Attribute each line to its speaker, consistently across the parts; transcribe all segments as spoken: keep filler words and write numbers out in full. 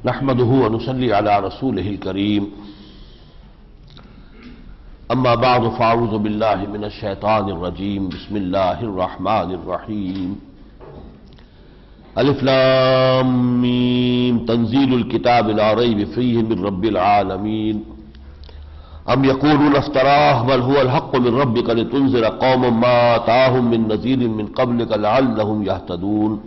Speaker 1: نحمده ونصلي على رسوله الكريم اما بعد فاعوذ بالله من الشيطان الرجيم بسم الله الرحمن الرحيم الف لام میم تنزيل الكتاب لا ريب فيه من رب العالمين ام يقولون افتراه بل هو الحق من ربك لتنذر قوما ما آتاهم من نذير من قبلك لعلهم يهتدون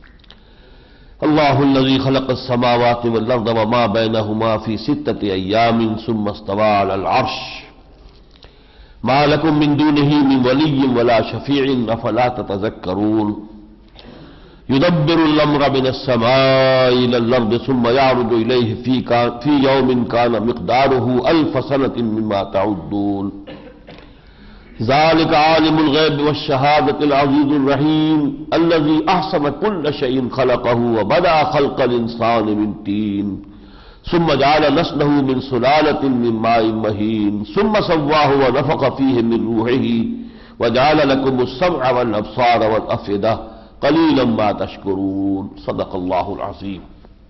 Speaker 1: اللہ الذی خلق السماوات والارض وما بینہما فی ستۃ ایام ثم استوى علی العرش ما لکم من دونہ من ولی ولا شفیع افلا تتذکرون یدبر الامر من السماء الى الارض ثم یعرج الیہ فی یوم کان مقدارہ الف سنۃ مما تعدون ذلك عالم الغیب والشہادة العزیز الرحیم الذي احسن كل شيء خلقه وبدأ خلق الانسان من طین ثم جعل نسله من سلالة من ماء مهین ثم سواه ونفخ فيه من روحه وجعل لكم السمع والابصار والافئدة قليلا ما تشكرون صدق الله العظیم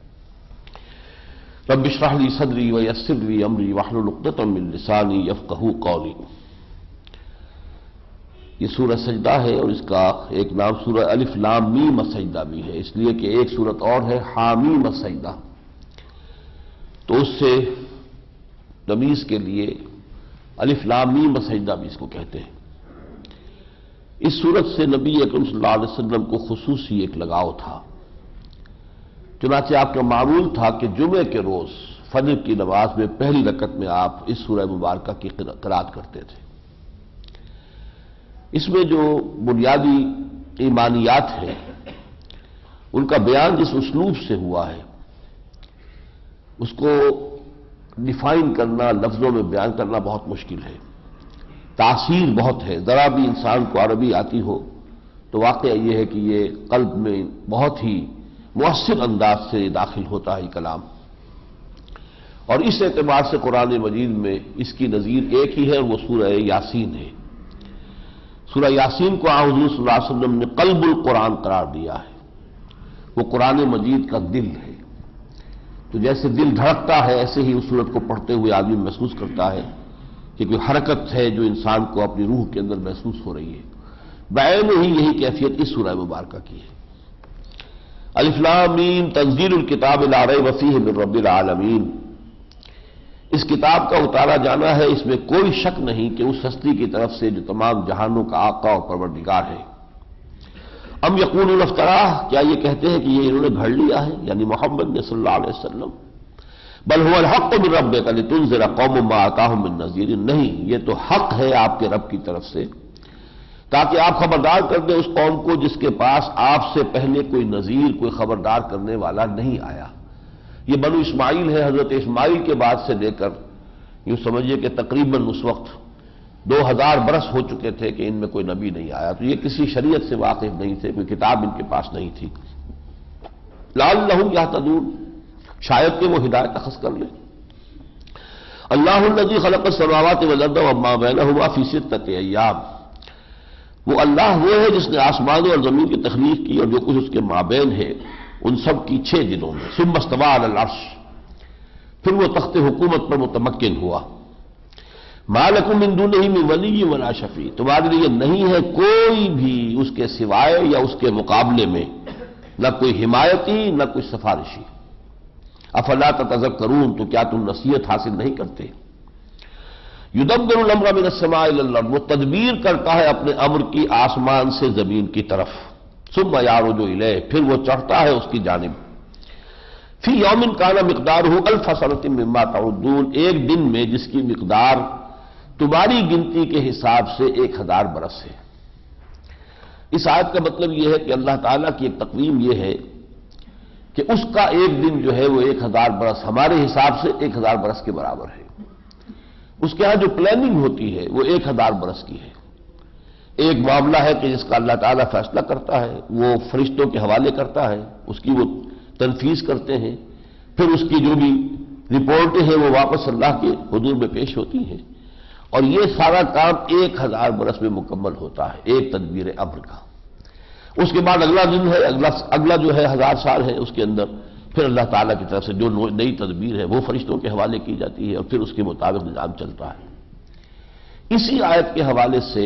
Speaker 1: رب اشرح لي صدری ويسر لي امری واحلل عقدة من لسانی يفقهوا قولی۔ یہ سورہ سجدہ ہے اور اس کا ایک نام سورہ الف لام میم السجدہ بھی ہے، اس لیے کہ ایک سورت اور ہے حامیم السجدہ، تو اس سے تمیز کے لیے الف لام میم السجدہ بھی اس کو کہتے ہیں۔ اس سورت سے نبی اکرم صلی اللہ علیہ وسلم کو خصوصی ایک لگاؤ تھا، چنانچہ آپ کا معمول تھا کہ جمعے کے روز فجر کی نماز میں پہلی رکعت میں آپ اس سورہ مبارکہ کی قرأت کرتے تھے۔ اس میں جو بنیادی ایمانیات ہیں ان کا بیان جس اسلوب سے ہوا ہے اس کو ڈیفائن کرنا، لفظوں میں بیان کرنا بہت مشکل ہے، تاثیر بہت ہے۔ ذرا بھی انسان کو عربی آتی ہو تو واقعہ یہ ہے کہ یہ قلب میں بہت ہی مؤثر انداز سے داخل ہوتا ہے کلام، اور اس اعتبار سے قرآن مجید میں اس کی نظیر ایک ہی ہے اور وہ سورہ یاسین ہے۔ سورہ یاسین کو آن حضور صلی اللہ علیہ وسلم نے قلب القرآن قرار دیا ہے، وہ قرآن مجید کا دل ہے۔ تو جیسے دل دھڑکتا ہے ایسے ہی اس سورت کو پڑھتے ہوئے آدمی محسوس کرتا ہے کہ کوئی حرکت ہے جو انسان کو اپنی روح کے اندر محسوس ہو رہی ہے۔ بعین ہی یہی کیفیت اس سورہ مبارکہ کی ہے۔ الف لام میم تنزیل الکتاب لا ریب فیہ من رب العالمین، اس کتاب کا اتارا جانا ہے، اس میں کوئی شک نہیں کہ اس ہستی کی طرف سے جو تمام جہانوں کا آقا اور پروردگار ہے۔ ام یقولون افتراہ، کیا یہ کہتے ہیں کہ یہ انہوں نے گھڑ لیا ہے، یعنی محمد نے صلی اللہ علیہ وسلم؟ بل هو الحق من ربک لتنذر قوما ما آتاهم من نذیر، نہیں، یہ تو حق ہے آپ کے رب کی طرف سے تاکہ آپ خبردار کر دیں اس قوم کو جس کے پاس آپ سے پہلے کوئی نذیر، کوئی خبردار کرنے والا نہیں آیا۔ یہ بنو اسماعیل ہے، حضرت اسماعیل کے بعد سے لے کر یوں سمجھیے کہ تقریباً اس وقت دو ہزار برس ہو چکے تھے کہ ان میں کوئی نبی نہیں آیا، تو یہ کسی شریعت سے واقف نہیں تھے، کوئی کتاب ان کے پاس نہیں تھی۔ لعلہم یہتدون، شاید کہ وہ ہدایت اخذ کر لیں۔ اللہ الذی خلق السماوات والارض وما بینہما فی ستۃ ایام، وہ اللہ وہ ہے جس نے آسمانوں اور زمین کی تخلیق کی اور جو کچھ اس کے مابین ہے ان سب کی چھ دنوں میں۔ ثم استوى علی العرش، پھر وہ تخت حکومت پر متمکن ہوا۔ ما لکم من دونہ من ولی ولا شفیع، تمہارے لیے نہیں ہے کوئی بھی اس کے سوائے یا اس کے مقابلے میں نہ کوئی حمایتی نہ کوئی سفارشی۔ افلا تتذکرون، تو کیا تم نصیحت حاصل نہیں کرتے؟ یدبر الامر من السماء الى الارض، وہ تدبیر کرتا ہے اپنے امر کی آسمان سے زمین کی طرف۔ ثم یعرج الیہ، پھر وہ چڑھتا ہے اس کی جانب۔ فی یوم کان مقدارہ الف سنۃ مما تعدون، ایک دن میں جس کی مقدار تمہاری گنتی کے حساب سے ایک ہزار برس ہے۔ اس آیت کا مطلب یہ ہے کہ اللہ تعالیٰ کی ایک تقویم یہ ہے کہ اس کا ایک دن جو ہے وہ ایک ہزار برس ہمارے حساب سے ایک ہزار برس کے برابر ہے۔ اس کے ہاں جو پلاننگ ہوتی ہے وہ ایک ہزار برس کی ہے۔ ایک معاملہ ہے کہ جس کا اللہ تعالیٰ فیصلہ کرتا ہے، وہ فرشتوں کے حوالے کرتا ہے، اس کی وہ تنفیذ کرتے ہیں، پھر اس کی جو بھی رپورٹیں ہیں وہ واپس اللہ کے حضور میں پیش ہوتی ہیں، اور یہ سارا کام ایک ہزار برس میں مکمل ہوتا ہے، ایک تدبیر امر کا۔ اس کے بعد اگلا دن ہے، اگلا اگلا جو ہے ہزار سال ہے، اس کے اندر پھر اللہ تعالیٰ کی طرف سے جو نئی تدبیر ہے وہ فرشتوں کے حوالے کی جاتی ہے اور پھر اس کے مطابق نظام چلتا ہے۔ اسی آیت کے حوالے سے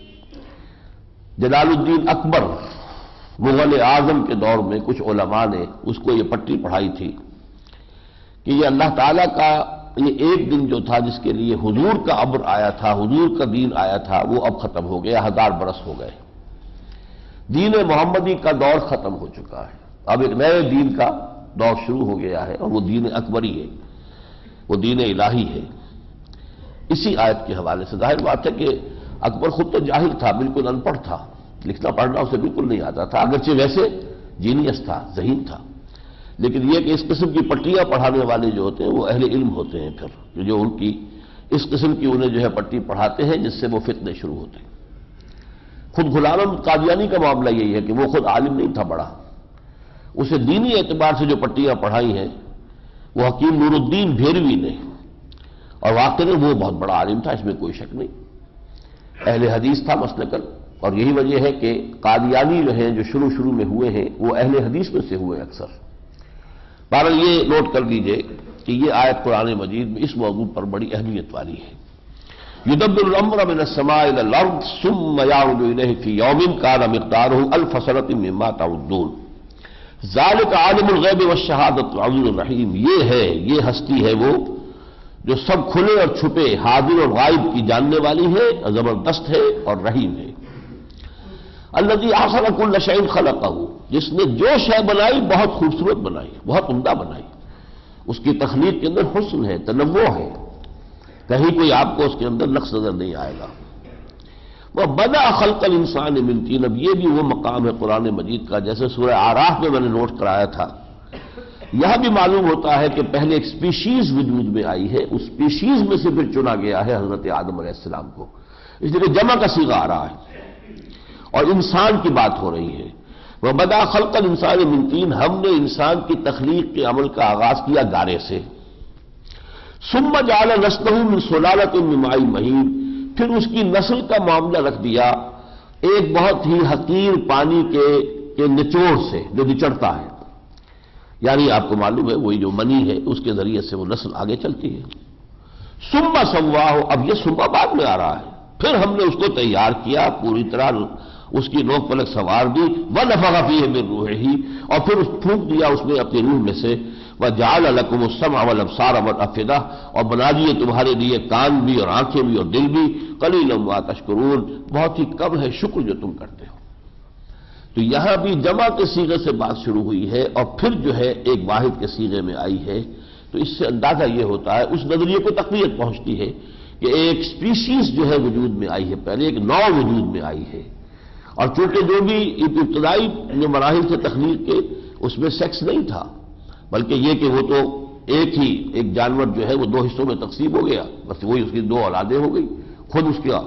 Speaker 1: جلال الدین اکبر مغل اعظم کے دور میں کچھ علماء نے اس کو یہ پٹی پڑھائی تھی کہ یہ اللہ تعالیٰ کا یہ ایک دن جو تھا جس کے لیے حضور کا امر آیا تھا، حضور کا دین آیا تھا، وہ اب ختم ہو گیا، ہزار برس ہو گئے، دین محمدی کا دور ختم ہو چکا ہے، اب ایک نئے دین کا دور شروع ہو گیا ہے اور وہ دین اکبری ہے، وہ دین الہی ہے۔ اسی آیت کے حوالے سے ظاہر بات ہے کہ اکبر خود تو جاہل تھا، بالکل ان پڑھ تھا، لکھنا پڑھنا اسے بالکل نہیں آتا تھا، اگرچہ ویسے جینیس تھا، ذہین تھا، لیکن یہ کہ اس قسم کی پٹیاں پڑھانے والے جو ہوتے ہیں وہ اہل علم ہوتے ہیں، پھر جو ان کی اس قسم کی انہیں جو ہے پٹی پڑھاتے ہیں جس سے وہ فتنے شروع ہوتے ہیں۔ خود غلام قادیانی کا معاملہ یہی ہے کہ وہ خود عالم نہیں تھا بڑا، اسے دینی اعتبار سے جو پٹیاں پڑھائی ہیں وہ حکیم نور الدین بھیروی نے، اور واقعی وہ بہت بڑا عالم تھا، اس میں کوئی شک نہیں، اہل حدیث تھا مسلکن، اور یہی وجہ ہے کہ قادیانی جو ہیں جو شروع شروع میں ہوئے ہیں وہ اہل حدیث میں سے ہوئے اکثر۔ بہرحال یہ نوٹ کر لیجئے کہ یہ آیت قرآن مجید میں اس موضوع پر بڑی اہمیت والی ہے۔ یدبر الامر من السماء الى الارض ثم يعرج اليه في يوم كان مقداره الف سنة مما تعدون ذلك عالم الغیب والشہادۃ العزیز الرحیم، یہ ہے، یہ ہستی ہے وہ جو سب کھلے اور چھپے، حاضر اور غائب کی جاننے والی ہے، زبردست ہے اور رحیم ہے۔ الذی احسن کل شیء خلقہ، جس نے جو شے بنائی بہت خوبصورت بنائی، بہت عمدہ بنائی، اس کی تخلیق کے اندر حسن ہے، تنوع ہے، کہیں کوئی آپ کو اس کے اندر نقص نظر نہیں آئے گا۔ وہ بدأ خلق الانسان من طین، اب یہ بھی وہ مقام ہے قرآن مجید کا جیسے سورہ اعراف میں میں نے نوٹ کرایا تھا، یہاں بھی معلوم ہوتا ہے کہ پہلے ایک سپیشیز وجود میں آئی ہے، اس سپیشیز میں سے پھر چنا گیا ہے حضرت آدم علیہ السلام کو، اس لیے جمع کا صیغہ آ رہا ہے اور انسان کی بات ہو رہی ہے۔ وہ بدأ خلق الانسان من طین، ہم نے انسان کی تخلیق کے عمل کا آغاز کیا گارے سے، ثم جعل نسلہ من سلالۃ من ماء مہین، پھر اس کی نسل کا معاملہ رکھ دیا ایک بہت ہی حقیر پانی کے کے نچوڑ سے جو نچڑتا ہے، یعنی آپ کو معلوم ہے وہی جو منی ہے اس کے ذریعے سے وہ نسل آگے چلتی ہے۔ ثم سواہ، اب یہ ثم بعد میں آ رہا ہے، پھر ہم نے اس کو تیار کیا پوری طرح، اس کی نوک پلک سوار دی، وَنَفَخَ فِيهِ مِن رُوحِهِ، اور پھر اس پھونک دیا اس میں اپنی روح میں سے، وَجَعَلَ لَكُمُ السَّمْعَ وَالْأَبْصَارَ وَالْأَفْئِدَةَ، اور بنا دیے تمہارے لیے کان بھی اور آنکھیں بھی اور دل بھی، قَلِيلًا مَا تَشْكُرُونَ، بہت ہی کم ہے شکر جو تم کرتے ہو۔ تو یہاں بھی جمع کے صیغے سے بات شروع ہوئی ہے اور پھر جو ہے ایک واحد کے صیغے میں آئی ہے، تو اس سے اندازہ یہ ہوتا ہے، اس نظریے کو تقویت پہنچتی ہے کہ ایک سپیشیز جو ہے وجود میں آئی ہے، پہلے ایک نوع وجود میں آئی ہے، اور چونکہ جو بھی ابتدائی جو مراحل سے تخلیق کے اس میں سیکس نہیں تھا، بلکہ یہ کہ وہ تو ایک ہی ایک جانور جو ہے وہ دو حصوں میں تقسیم ہو گیا، بس وہی اس کی دو اولادیں ہو گئی، خود اس کی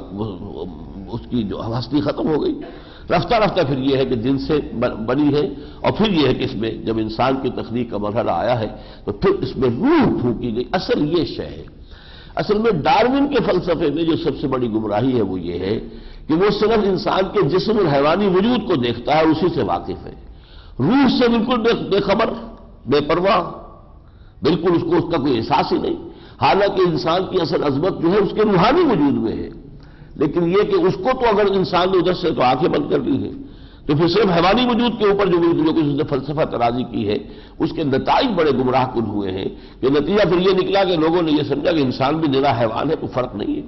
Speaker 1: اس کی جو ہستی ختم ہو گئی، رفتہ رفتہ پھر یہ ہے کہ جن سے بنی ہے، اور پھر یہ ہے کہ اس میں جب انسان کی تخلیق کا مرحلہ آیا ہے تو پھر اس میں روح پھونکی گئی، اصل یہ شے ہے۔ اصل میں ڈارون کے فلسفے میں جو سب سے بڑی گمراہی ہے وہ یہ ہے کہ وہ صرف انسان کے جسم اور حیوانی وجود کو دیکھتا ہے، اسی سے واقف ہے، روح سے بالکل بے خبر، بے پرواہ، بالکل اس کو اس کا کوئی احساس ہی نہیں، حالانکہ انسان کی اصل عظمت جو ہے اس کے روحانی وجود میں ہے، لیکن یہ کہ اس کو تو اگر انسان نے ادھر سے تو آنکھیں بند کر لی ہیں، تو پھر صرف حیوانی وجود کے اوپر جو جو کچھ اس نے فلسفہ ترازی کی ہے اس کے نتائج بڑے گمراہ کن ہوئے ہیں، کہ نتیجہ پھر یہ نکلا کہ لوگوں نے یہ سمجھا کہ انسان بھی نرا حیوان ہے، کوئی فرق نہیں ہے،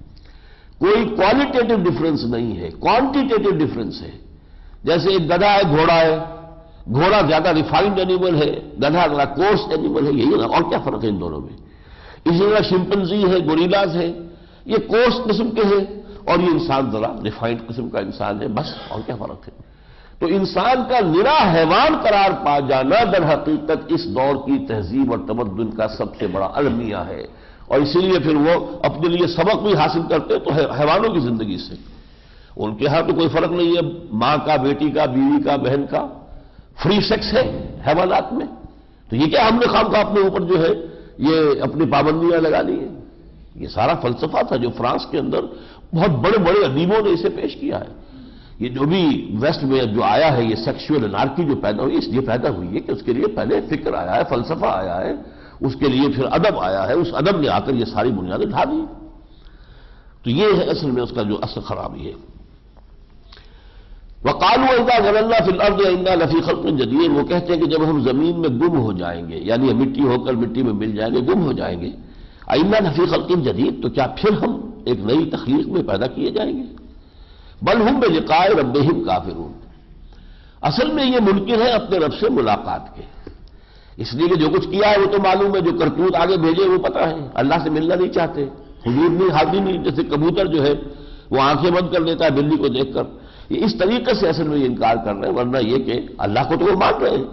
Speaker 1: کوئی کوالٹیٹیو ڈفرنس نہیں ہے، کوانٹیٹیو ڈفرنس ہے۔ جیسے ایک گدھا ہے، گھوڑا ہے، گھوڑا زیادہ ریفائنڈ اینیمل ہے، گدھا ذرا کورس اینیمل ہے، یہی نا، اور کیا فرق ہے ان دونوں میں؟ اسی طرح شمپنزی ہے، گوریلاز ہے، یہ کورس قسم کے ہیں اور یہ انسان ذرا ریفائنڈ قسم کا انسان ہے، بس، اور کیا فرق ہے؟ تو انسان کا نرا حیوان قرار پا جانا در حقیقت اس دور کی تہذیب اور تمدن کا سب سے بڑا المیہ ہے، اور اسی لیے پھر وہ اپنے لیے سبق بھی حاصل کرتے تو حیوانوں کی زندگی سے، ان کے ہاں تو کوئی فرق نہیں ہے، ماں کا، بیٹی کا، بیوی کا، بہن کا، فری سیکس ہے حیوانات میں، تو یہ کیا ہم نے خام کا اپنے اوپر جو ہے یہ اپنی پابندیاں لگا لی ہیں؟ یہ سارا فلسفہ تھا جو فرانس کے اندر بہت بڑے بڑے ادیبوں نے اسے پیش کیا ہے، یہ جو بھی ویسٹ میں جو آیا ہے، یہ سیکشول انارکی جو پیدا ہوئی، اس لیے پیدا ہوئی ہے کہ اس کے لیے پہلے فکر آیا ہے، فلسفہ آیا ہے، اس کے لیے پھر ادب آیا ہے، اس ادب نے آ کر یہ ساری بنیادیں ڈھا دی. تو یہ ہے اصل میں اس کا جو اصل خرابی ہے. وَقَالُوا إِذَا ضَلَلْنَا فِي الْأَرْضِ إِنَّا لَفِي خَلْقٍ جَدِيدٍ، وہ کہتے ہیں کہ جب ہم زمین میں گم ہو جائیں گے، یعنی ہم مٹی ہو کر مٹی میں مل جائیں گے، گم ہو جائیں گے، إِنَّا لَفِي خَلْقٍ جَدِيدٍ، تو کیا پھر ہم ایک نئی تخلیق میں پیدا کیے جائیں گے؟ بل ہم بلقاء ربہم کافرون، اصل میں یہ منکر ہے اپنے رب سے ملاقات کے، اس لیے کہ جو کچھ کیا ہے وہ تو معلوم ہے، جو کرتوت آگے بھیجے وہ پتہ ہے، اللہ سے ملنا نہیں چاہتے، حضور نہیں حاضر نہیں، جیسے کبوتر جو ہے وہ آنکھیں بند کر لیتا ہے بلی کو دیکھ کر، یہ اس طریقے سے اصل میں یہ انکار کر رہے ہیں، ورنہ یہ کہ اللہ کو تو وہ مان رہے ہیں،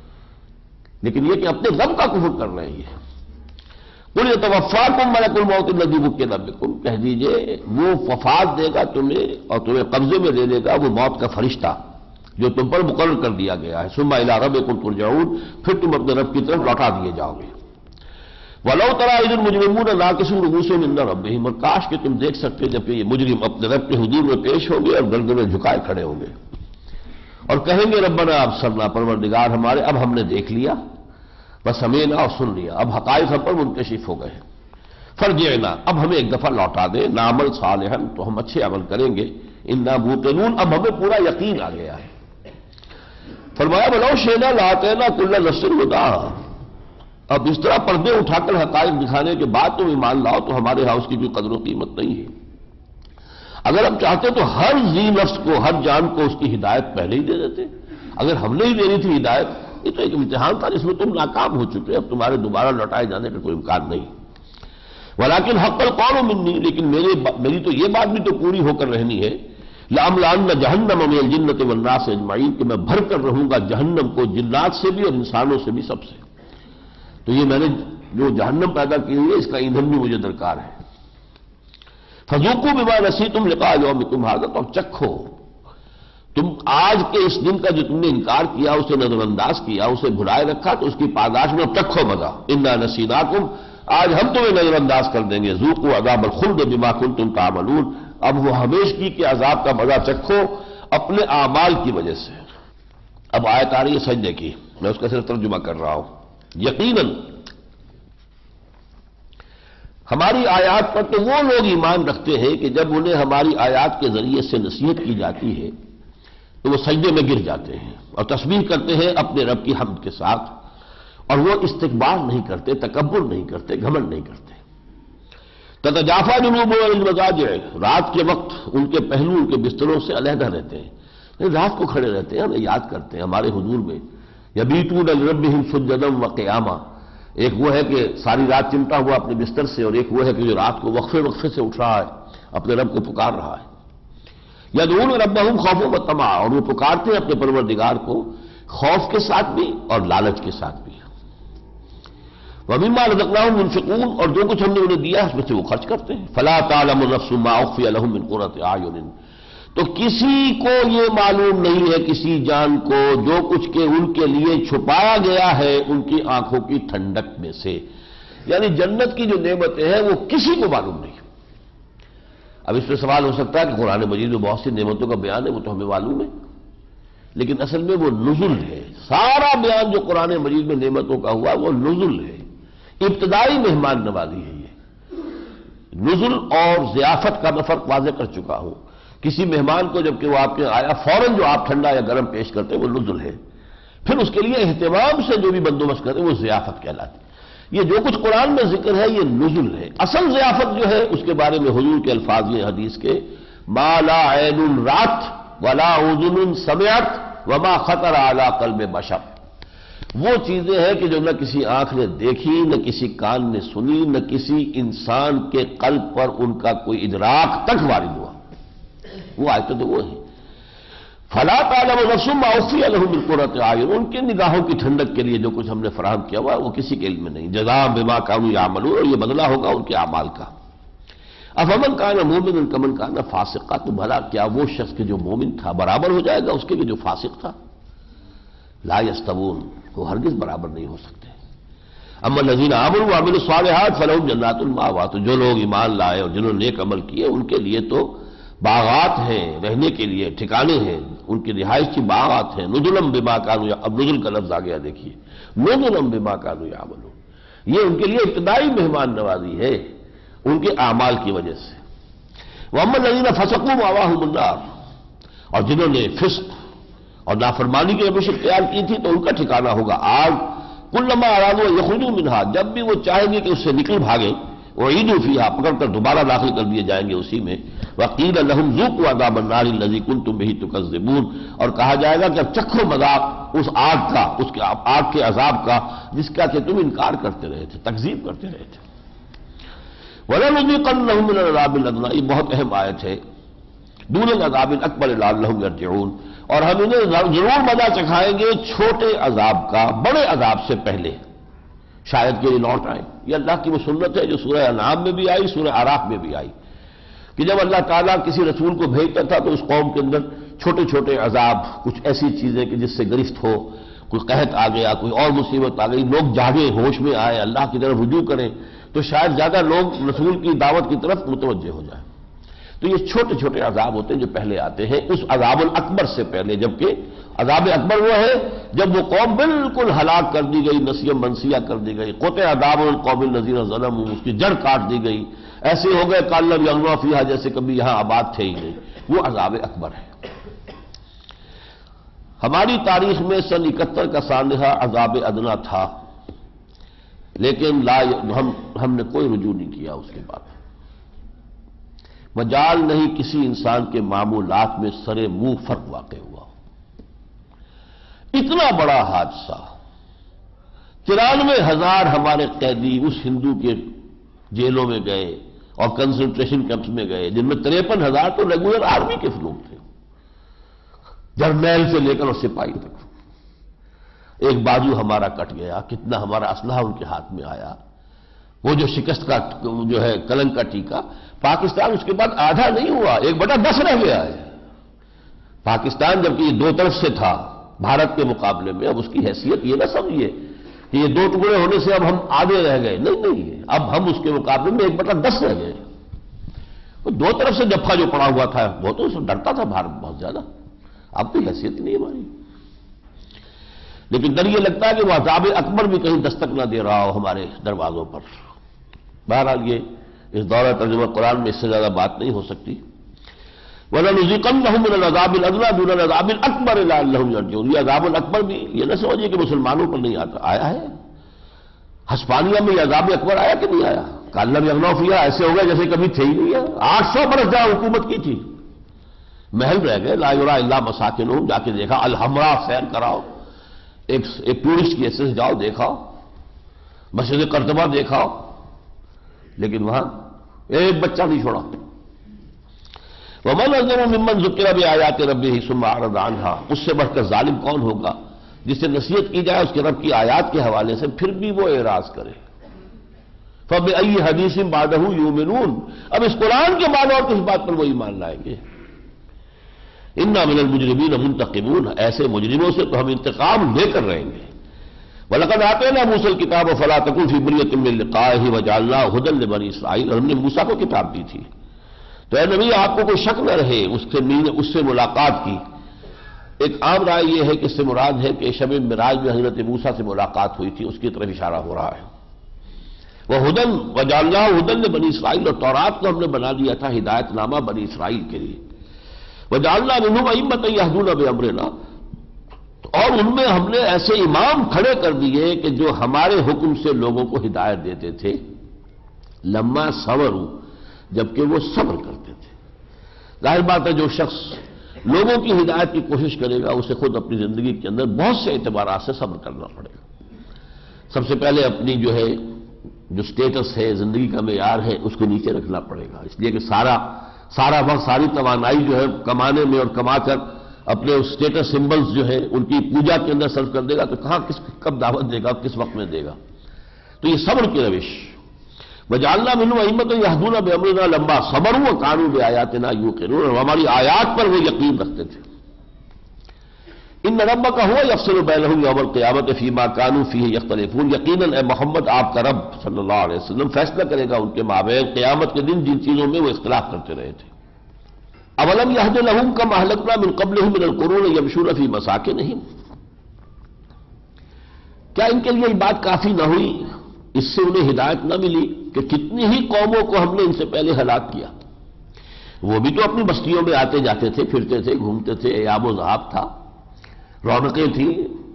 Speaker 1: لیکن یہ کہ اپنے رب کا کفر کر رہے ہیں. یہ قُلْ يَتَوَفَّاكُم مَلَكُ الْمَوْتِ الَّذِي وُكِّلَ بِكُم، کہہ دیجئے وہ وفات دے گا تمہیں اور تمہیں قبضے میں لے لے گا وہ موت کا فرشتہ جو تم پر مقرر کر دیا گیا ہے. ثُمَّ إِلَىٰ رَبِّكُمْ تُرْجَعُونَ، پھر تم اپنے رب کی طرف لوٹا دیے جاؤ گے. وَلَوْ تَرَىٰ إِذِ الْمُجْرِمُونَ نَاكِسُو رُءُوسِهِمْ عِندَ رَبِّهِمْ، اور کاش کہ تم دیکھ سکتے جبکہ یہ مجرم اپنے رب کے حضور میں پیش ہوں گے اور گردنیں جھکائے کھڑے ہوں گے اور کہیں گے ربنا ابصرنا، پروردگار ہمارے اب ہم نے دیکھ لیا، بس سمعنا اور سن لیا، اب حقائق ہم پر منکشف ہو گئے ہیں، فرجعنا، اب ہمیں ایک دفعہ لوٹا دے، نعمل صالحا، تو ہم اچھے عمل کریں گے، انا موقنون، اب ہمیں پورا یقین آ گیا ہے. فرمایا ولو شئنا لآتینا کل نفس ہداہا، اب اس طرح پردے اٹھا کر حقائق دکھانے کے بعد تم ایمان لاؤ تو ہمارے ہاں اس کی کوئی قدر و قیمت نہیں ہے. اگر ہم چاہتے تو ہر ذی نفس کو، ہر جان کو اس کی ہدایت پہلے ہی دے دیتے. اگر ہم نے ہی دینی تھی ہدایت، یہ تو ایک امتحان تھا جس میں تم ناکام ہو چکے، اب تمہارے دوبارہ لوٹائے جانے کا کوئی امکان نہیں. ولیکن حق القول منی، لیکن میری میری تو یہ بات بھی تو پوری ہو کر رہنی ہے، لأملأن جہنم من الجنۃ والناس اجمعین، کہ میں بھر کر رہوں گا جہنم کو جنات سے بھی اور انسانوں سے بھی، سب سے. تو یہ میں نے جو جہنم پیدا کی ہوئی ہے اس کا ایندھن بھی مجھے درکار ہے. فذوقوا بما نسیتم لقاء یومکم ھذا، تو اب چکھو تم آج کے اس دن کا جو تم نے انکار کیا، اسے نظر انداز کیا، اسے بھلائے رکھا، تو اس کی پاداش میں اب چکھو مزہ. انا نسیناکم، آج ہم تمہیں نظر انداز کر دیں گے. ذوقوا عذاب الخلد بما کنتم تعملون، اب وہ ہمیشگی کے عذاب کا مزہ چکھو اپنے اعمال کی وجہ سے. اب آیت آ رہی ہے سجدے کی، میں اس کا صرف ترجمہ کر رہا ہوں. یقیناً ہماری آیات پر تو وہ لوگ ایمان رکھتے ہیں کہ جب انہیں ہماری آیات کے ذریعے سے نصیحت کی جاتی ہے تو وہ سجدے میں گر جاتے ہیں اور تسبیح کرتے ہیں اپنے رب کی حمد کے ساتھ، اور وہ استکبار نہیں کرتے، تکبر نہیں کرتے، گھمنڈ نہیں کرتے. تتجافا جنوبهم عن المضاجع، رات کے وقت ان کے پہلو ان کے بستروں سے علیحدہ رہتے ہیں، رات کو کھڑے رہتے ہیں، ہمیں یاد کرتے ہیں ہمارے حضور میں. یبیتون لربهم سجدا وقیاما، ایک وہ ہے کہ ساری رات چمٹا ہوا اپنے بستر سے، اور ایک وہ ہے کہ جو رات کو وقفے وقفے سے اٹھ رہا ہے، اپنے رب کو پکار رہا ہے. یدعون ربهم خوفا وطمعا، اور وہ پکارتے ہیں اپنے پروردگار کو خوف کے ساتھ بھی اور لالچ کے ساتھ بھی. وَمِمَّا رَزَقْنَاهُمْ يُنْفِقُونَ، اور جو کچھ ہم نے انہیں دیا اس میں سے وہ خرچ کرتے ہیں. فَلَا تَعْلَمُ نَفْسٌ مَّا أُخْفِيَ لَهُم مِّن قُرَّةِ أَعْيُنٍ، تو کسی کو یہ معلوم نہیں ہے، کسی جان کو، جو کچھ کہ ان کے لیے چھپایا گیا ہے ان کی آنکھوں کی ٹھنڈک میں سے. یعنی جنت کی جو نعمتیں ہیں وہ کسی کو معلوم نہیں. اب اس پہ سوال ہو سکتا ہے کہ قرآن مجید میں بہت سی نعمتوں کا بیان ہے، وہ تو ہمیں معلوم ہے، لیکن اصل میں وہ نزل ہے. سارا بیان جو قرآن مجید میں نعمتوں کا ہوا وہ نزل ہے، ابتدائی مہمان نوازی ہے. یہ نزل اور ضیافت کا میں فرق واضح کر چکا ہوں. کسی مہمان کو جب کہ وہ آپ کے آیا فوراً جو آپ ٹھنڈا یا گرم پیش کرتے ہیں وہ نزل ہے، پھر اس کے لیے اہتمام سے جو بھی بندوبست کرتے ہیں وہ ضیافت کہلاتی. یہ جو کچھ قرآن میں ذکر ہے یہ نزل ہے. اصل ضیافت جو ہے اس کے بارے میں حضور کے الفاظ یہ حدیث کے، ما لا عین رات ولا اذن سمعت وما خطر علی قلب بشر، وہ چیزیں ہیں کہ جو نہ کسی آنکھ نے دیکھی، نہ کسی کان نے سنی، نہ کسی انسان کے قلب پر ان کا کوئی ادراک تک وارد ہوا. وہ آیتیں تو وہ ہیں. فلا تعلم نفس ما اخفی لهم من قرۃ اعین، ان کی نگاہوں کی ٹھنڈک کے لیے جو کچھ ہم نے فراہم کیا ہوا وہ کسی کے علم میں نہیں. جزاء بما كانوا يعملون، اور یہ بدلہ ہوگا ان کے اعمال کا. افمن كان مؤمنا كمن كان فاسقا، تو بھلا کیا وہ شخص کے جو مومن تھا برابر ہو جائے گا اس کے کہ جو فاسق تھا؟ لا يستوون، وہ ہرگز برابر نہیں ہو سکتے. اما الذين آمنوا وعملوا الصالحات فلهم جنات المأوى، تو جو لوگ ایمان لائے اور جنہوں نے نیک عمل کیے ان کے لیے تو باغات ہیں رہنے کے لیے، ٹھکانے ہیں، ان کی رہائش کی باغات ہیں. نزلم بما کانوا، اب نزل کا لفظ آ گیا دیکھیے، نزلم بما کانوا یعملون، یہ ان کے لیے ابتدائی مہمان نوازی ہے ان کے اعمال کی وجہ سے. وَأَمَّا الَّذِينَ فَسَقُوا مَأْوَاهُمُ النَّارُ، اور جنہوں نے فسق اور نافرمانی کی روش اختیار کی تھی تو ان کا ٹھکانہ ہوگا آگ. کلما ارادوا ان یخرجوا منها، جب بھی وہ چاہیں گے کہ اس سے نکل بھاگیں، اعیدوا فیہا، پکڑ کر دوبارہ داخل کر دیے جائیں گے اسی میں. وقیل لهم ذوقوا عذاب النار الذی کنتم به تکذبون، اور کہا جائے گا کہ اب چکھو مذاق اس آگ کا، اس کے آگ کے عذاب کا جس کا کہ تم انکار کرتے رہے تھے، تکذیب کرتے رہے تھے. وَلَنُذِيقَنَّهُم مِّنَ الْعَذَابِ الْأَدْنَىٰ، یہ بہت اہم آیت ہے. دون العذاب الاکبر لعلہم یرجعون، اور ہم انہیں ضرور مزہ چکھائیں گے چھوٹے عذاب کا بڑے عذاب سے پہلے، شاید کہ یہ لوٹ آئیں. یہ اللہ کی وہ سنت ہے جو سورہ انعام میں بھی آئی، سورہ اعراف میں بھی آئی، کہ جب اللہ تعالیٰ کسی رسول کو بھیجتا تھا تو اس قوم کے اندر چھوٹے چھوٹے عذاب، کچھ ایسی چیزیں کہ جس سے گرفت ہو، کوئی قحط آ گیا، کوئی اور مصیبت آ گئی، لوگ جاگے، ہوش میں آئے، اللہ کی طرف رجوع کریں، تو شاید زیادہ لوگ رسول کی دعوت کی طرف متوجہ ہو جائیں. تو یہ چھوٹے چھوٹے عذاب ہوتے ہیں جو پہلے آتے ہیں اس عذاب الاکبر سے پہلے، جبکہ عذاب اکبر وہ ہے جب وہ قوم بالکل ہلاک کر دی گئی، نسیہ منسیہ کر دی گئی، قطع عذاب القوم الذین ظلموا، اس کی جڑ کاٹ دی گئی، ایسے ہو گئے کان لم یغنوا فیہا، جیسے کبھی یہاں آباد تھے ہی نہیں. وہ عذاب اکبر ہے. ہماری تاریخ میں سن اکہتر کا سانحہ عذاب ادنا تھا، لیکن لا ہم ہم نے کوئی رجوع نہیں کیا اس کے بعد. مجال نہیں کسی انسان کے معمولات میں سرے منہ فرق واقع ہوا. اتنا بڑا حادثہ، ترانوے ہزار ہمارے قیدی اس ہندو کے جیلوں میں گئے اور کنسنٹریشن کیمپس میں گئے، جن میں تریپن ہزار تو ریگولر آرمی کے لوگ تھے، جرنیل سے لے کر اور سپاہی تک. ایک بازو ہمارا کٹ گیا، کتنا ہمارا اسلحہ ان کے ہاتھ میں آیا، وہ جو شکست کا جو ہے کلنگ کا ٹیکا. پاکستان اس کے بعد آدھا نہیں ہوا، ایک بٹا دس رہ گیا ہے. پاکستان جبکہ یہ دو طرف سے تھا بھارت کے مقابلے میں، اب اس کی حیثیت یہ نہ سمجھیے کہ یہ دو ٹکڑے ہونے سے اب ہم آدھے رہ گئے، نہیں نہیں، اب ہم اس کے مقابلے میں ایک بٹا دس رہ گئے. وہ دو طرف سے جفا جو پڑا ہوا تھا وہ تو ڈرتا تھا بھارت بہت زیادہ، اب کوئی حیثیت نہیں ہماری. لیکن ڈر یہ لگتا ہے کہ وہ عذاب اکبر بھی کہیں دستک نہ دے رہا ہو ہمارے دروازوں پر. بہرحال یہ اس دورہ ترجمہ قرآن میں اس سے زیادہ بات نہیں ہو سکتی. وَلَنُذِيقَنَّهُم مِّنَ الْعَذَابِ الْأَدْنَىٰ دُونَ الْعَذَابِ الْأَكْبَرِ لَعَلَّهُمْ يَرْجِعُونَ. یہ عذاب الاکبر بھی یہ نہ سمجھیے کہ مسلمانوں پر نہیں آتا، آیا ہے. ہسپانیہ میں یہ عذاب اکبر آیا کہ نہیں آیا؟ کان لم یغنوا فیہا، ایسے ہو گئے جیسے کبھی تھے ہی نہیں ہے. آٹھ سو برس جہاں حکومت کی تھی، محل رہ گئے. لا یرا الا مساکنہم، جا کے دیکھا. الحمراء سیر کراؤ، ایک ایک ٹورسٹ کی حیثیت سے جاؤ، دیکھاؤ. مسجد قرطبہ دیکھاؤ، لیکن وہاں ایک بچہ نہیں چھوڑا. وَمَنْ أَظْلَمُ مِمَّنْ ذُكِّرَ بِآيَاتِ رَبِّهِ ثُمَّ أَعْرَضَ عَنْهَا، اس سے بڑھ کر ظالم کون ہوگا جس سے نصیحت کی جائے اس کے رب کی آیات کے حوالے سے پھر بھی وہ اعراض کرے. فَبِأَيِّ حَدِيثٍ بَعْدَهُ يُؤْمِنُونَ، اب اس قرآن کے بعد اور کس بات پر وہ ایمان لائیں گے. اِنَّا مِنَ الْمُجْرِمِينَ مُنْتَقِمُونَ، ایسے مجرموں سے تو ہم انتقام لے کر رہیں گے. وَلَقَدْ آتَيْنَا مُوسَى الْكِتَابَ فَلَا تَكُنْ فِي مِرْيَةٍ مِّن لِقَائِهِ وَجَعَلْنَاهُ هُدًى لِبَنِي إِسْرَائِيلَ، ہم نے موسیٰ کو کتاب دی تھی تو اے نبی آپ کو کوئی شک نہ رہے اس سے اس سے ملاقات کی. ایک عام رائے یہ ہے کہ اس سے مراد ہے کہ شب معراج میں حضرت موسیٰ سے ملاقات ہوئی تھی، اس کی طرف اشارہ ہو رہا ہے. وَهُدًى وَجَعَلْنَاهُ هُدًى لِبَنِي إِسْرَائِيلَ، اور تورات کو ہم نے بنا دیا تھا ہدایت نامہ بنی اسرائیل کے لیے. وَجَعَلْنَا مِنْهُمْ أَئِمَّةً يَهْدُونَ بِأَمْرِنَا، اور ان میں ہم نے ایسے امام کھڑے کر دیے کہ جو ہمارے حکم سے لوگوں کو ہدایت دیتے تھے. لما صبروا، جبکہ وہ صبر کرتے تھے. ظاہر بات ہے جو شخص لوگوں کی ہدایت کی کوشش کرے گا اسے خود اپنی زندگی کے اندر بہت سے اعتبارات سے صبر کرنا پڑے گا. سب سے پہلے اپنی جو ہے جو سٹیٹس ہے، زندگی کا معیار ہے، اس کو نیچے رکھنا پڑے گا. اس لیے کہ سارا سارا وقت ساری توانائی جو ہے کمانے میں اور کما کر اپنے اس سٹیٹس سمبلز جو ہے ان کی پوجا کے اندر صرف کر دے گا تو کہاں کس کب دعوت دے گا، کس وقت میں دے گا. تو یہ صبر کی روش. وَجَعَلْنَا مِنْهُمْ أَئِمَّةً يَهْدُونَ بِأَمْرِنَا لَمَّا صَبَرُوا وَكَانُوا بِآيَاتِنَا يُوقِنُونَ، ہماری آیات پر وہ یقین رکھتے تھے. إِنَّ رَبَّكَ هُوَ يَفْصِلُ بَيْنَهُمْ يَوْمَ الْقِيَامَةِ فِيمَا كَانُوا فِيهِ يَخْتَلِفُونَ، یقیناً اے محمد آپ کا رب صلی اللہ علیہ وسلم فیصلہ کرے گا ان کے مابین قیامت کے دن جن چیزوں میں وہ اختلاف کرتے رہے تھے. اولم یہد لہم کم اہلکنا من قبلہم من القرون یمشون فی مساکنہم، کیا ان کے لیے یہ بات کافی نہ ہوئی، اس سے انہیں ہدایت نہ ملی کہ کتنی ہی قوموں کو ہم نے ان سے پہلے ہلاک کیا، وہ بھی تو اپنی بستیوں میں آتے جاتے تھے، پھرتے تھے، گھومتے تھے، ایاب و ذہاب تھا، رونقیں تھیں۔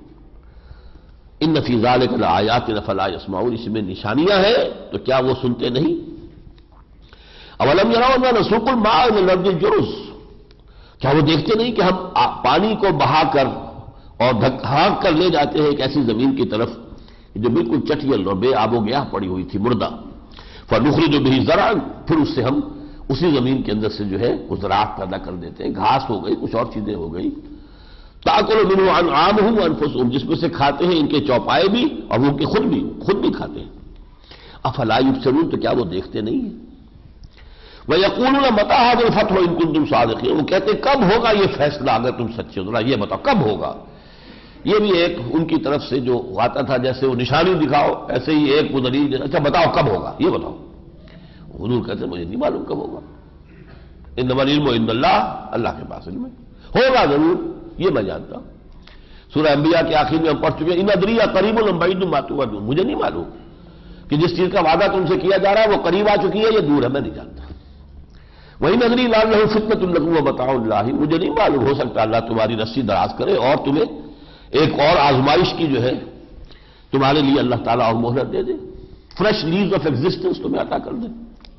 Speaker 1: ان فی ذلک لآیات فلا یسمعون، اس میں نشانیاں ہیں تو کیا وہ سنتے نہیں؟ اولم یروا انا نسوق الماء الى الارض الجرز، کیا وہ دیکھتے نہیں کہ ہم پانی کو بہا کر اور ہانک کر لے جاتے ہیں ایک ایسی زمین کی طرف جو بالکل چٹیل اور بے آب و گیاہ پڑی ہوئی تھی، مردہ، فنخرج به زرعا، پھر اس سے ہم اسی زمین کے اندر سے جو ہے وہ زراعت پیدا کر دیتے ہیں، گھاس ہو گئی، کچھ اور چیزیں ہو گئی، تاکل منه انعامهم وانفسهم، جس میں سے کھاتے ہیں ان کے چوپائے بھی اور وہ کے خود بھی خود بھی کھاتے ہیں۔ افلا یبصرون، تو کیا وہ دیکھتے نہیں ہیں؟ وَيَقُولُونَ مَتَىٰ هَٰذَا الْفَتْحُ إِن كُنتُمْ صَادِقِينَ، وہ کہتے ہیں کب ہوگا یہ فیصلہ اگر تم سچے ہو، ذرا یہ بتاؤ کب ہوگا۔ یہ بھی ایک ان کی طرف سے جو آتا تھا، جیسے وہ نشانی دکھاؤ، ایسے ہی ایک وہ دلیل، اچھا بتاؤ کب ہوگا، یہ بتاؤ۔ حضور کہتے ہیں مجھے نہیں معلوم کب ہوگا، انما العلم عند اللہ، اللہ کے پاس علم ہے، ہوگا ضرور، یہ میں جانتا ہوں۔ سورہ انبیاء کے آخر میں ہم پڑھ چکے ہیں، ان ادری قریب ام بعید ما توعدون، مجھے نہیں معلوم کہ جس چیز کا وعدہ تم سے کیا جا رہا ہے وہ قریب آ چکی ہے یا دور ہے، میں نہیں جانتا۔ وہی ندری لعلہ فتنۃ لکم ومتاع اللہ، مجھے نہیں معلوم، ہو سکتا اللہ تمہاری رسی دراز کرے اور تمہیں ایک اور آزمائش کی جو ہے تمہارے لیے اللہ تعالیٰ اور مہلت دے دے، فریش لیز آف ایگزسٹنس تمہیں عطا کر دے۔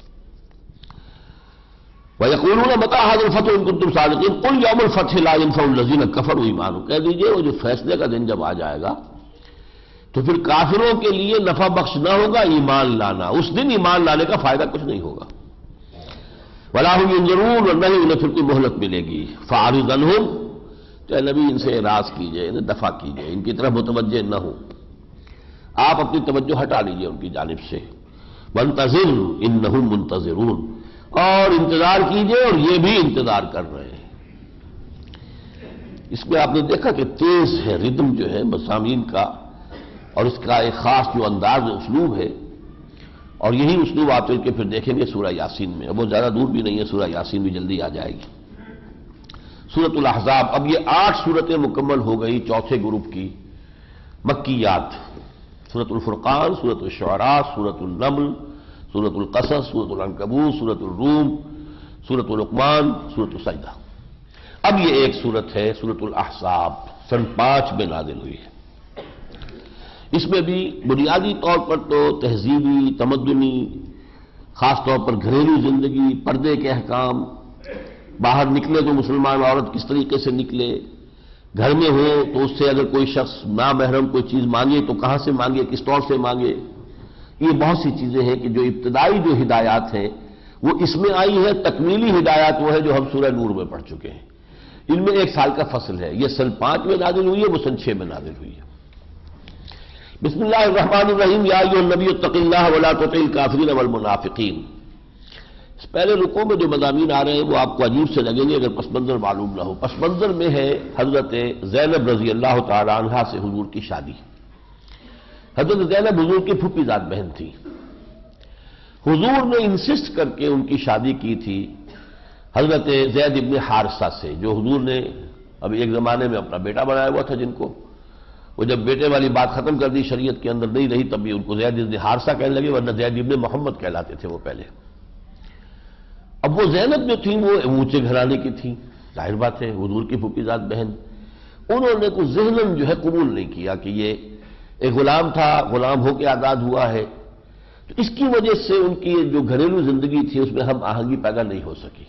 Speaker 1: وَيَقُولُونَ مَتَىٰ هَٰذَا الْفَتْحُ إِن كُنتُمْ صَادِقِينَ قُلْ يَوْمُ الْفَتْحِ لَا يَنفَعُ الَّذِينَ كَفَرُوا إِيمَانُهُمْ، کہہ دیجئے وہ جو فیصلے کا دن جب آ جائے گا تو پھر کافروں کے لیے نفع بخش نہ ہوگا ایمان لانا، اس دن ایمان لانے کا فائدہ کچھ نہیں ہوگا۔ وَلَا هُمْ يُنظَرُونَ، اور نہ ہی انہیں پھر کوئی مہلت ملے گی۔ فَأَعْرِضْ عَنْهُمْ، تو اے نبی ان سے اعراض کیجئے، انہیں دفع کیجئے، ان کی طرف متوجہ نہ ہو، آپ اپنی توجہ ہٹا لیجئے ان کی جانب سے۔ وَانتَظِرْ إِنَّهُمْ مُنتَظِرُونَ، اور انتظار کیجئے اور یہ بھی انتظار کر رہے ہیں۔ اس میں آپ نے دیکھا کہ تیز ہے ردم جو ہے مضامین کا، اور اس کا ایک خاص جو انداز اسلوب ہے، اور یہی اسلوب آپ چل کے پھر دیکھیں گے سورہ یاسین میں، اب وہ زیادہ دور بھی نہیں ہے، سورہ یاسین بھی جلدی آ جائے گی۔ سورۃ الاحزاب، اب یہ آٹھ سورتیں مکمل ہو گئی چوتھے گروپ کی مکیات، سورۃ الفرقان، سورۃ الشعراء، سورۃ النمل، سورۃ القصص، سورۃ العنکبوت، سورۃ الروم، سورۃ لقمان، سورۃ السجدہ۔ اب یہ ایک سورت ہے سورۃ الاحزاب، سن پانچ میں نازل ہوئی ہے۔ اس میں بھی بنیادی طور پر تو تہذیبی، تمدنی، خاص طور پر گھریلو زندگی، پردے کے احکام، باہر نکلے تو مسلمان عورت کس طریقے سے نکلے، گھر میں ہو تو اس سے اگر کوئی شخص نامحرم کوئی چیز مانگے تو کہاں سے مانگے، کس طور سے مانگے، یہ بہت سی چیزیں ہیں کہ جو ابتدائی جو ہدایات ہیں وہ اس میں آئی ہے۔ تکمیلی ہدایات وہ ہے جو ہم سورہ نور میں پڑھ چکے ہیں، ان میں ایک سال کا فصل ہے، یہ سن پانچ میں نازل ہوئی ہے، وہ سن چھ میں نازل ہوئی ہے۔ بسم اللہ الرحمن الرحیم، یا ایھا النبی اتق اللہ ولا تطع الکافرین والمنافقین۔ اس پہلے رکوع میں جو مضامین آ رہے ہیں وہ آپ کو عجیب سے لگیں گے اگر پس منظر معلوم نہ ہو۔ پس منظر میں ہے حضرت زینب رضی اللہ تعالی عنہا سے حضور کی شادی۔ حضرت زینب حضور کی پھوپھی ذات بہن تھی، حضور نے انسسٹ کر کے ان کی شادی کی تھی حضرت زید ابن حارثہ سے، جو حضور نے اب ایک زمانے میں اپنا بیٹا بنایا ہوا تھا، جن کو وہ جب بیٹے والی بات ختم کر دی، شریعت کے اندر نہیں رہی، تب بھی ان کو زید ابن حارثہ کہنے لگے، ورنہ زید ابن محمد کہلاتے تھے وہ پہلے۔ اب وہ زینب جو تھیں وہ اونچے گھرانے کی تھیں، ظاہر بات ہے حضور کی پھوپھی ذات بہن، انہوں نے کچھ ذہناً جو ہے قبول نہیں کیا کہ یہ ایک غلام تھا، غلام ہو کے آزاد ہوا ہے، تو اس کی وجہ سے ان کی جو گھریلو زندگی تھی اس میں ہم آہنگی پیدا نہیں ہو سکی۔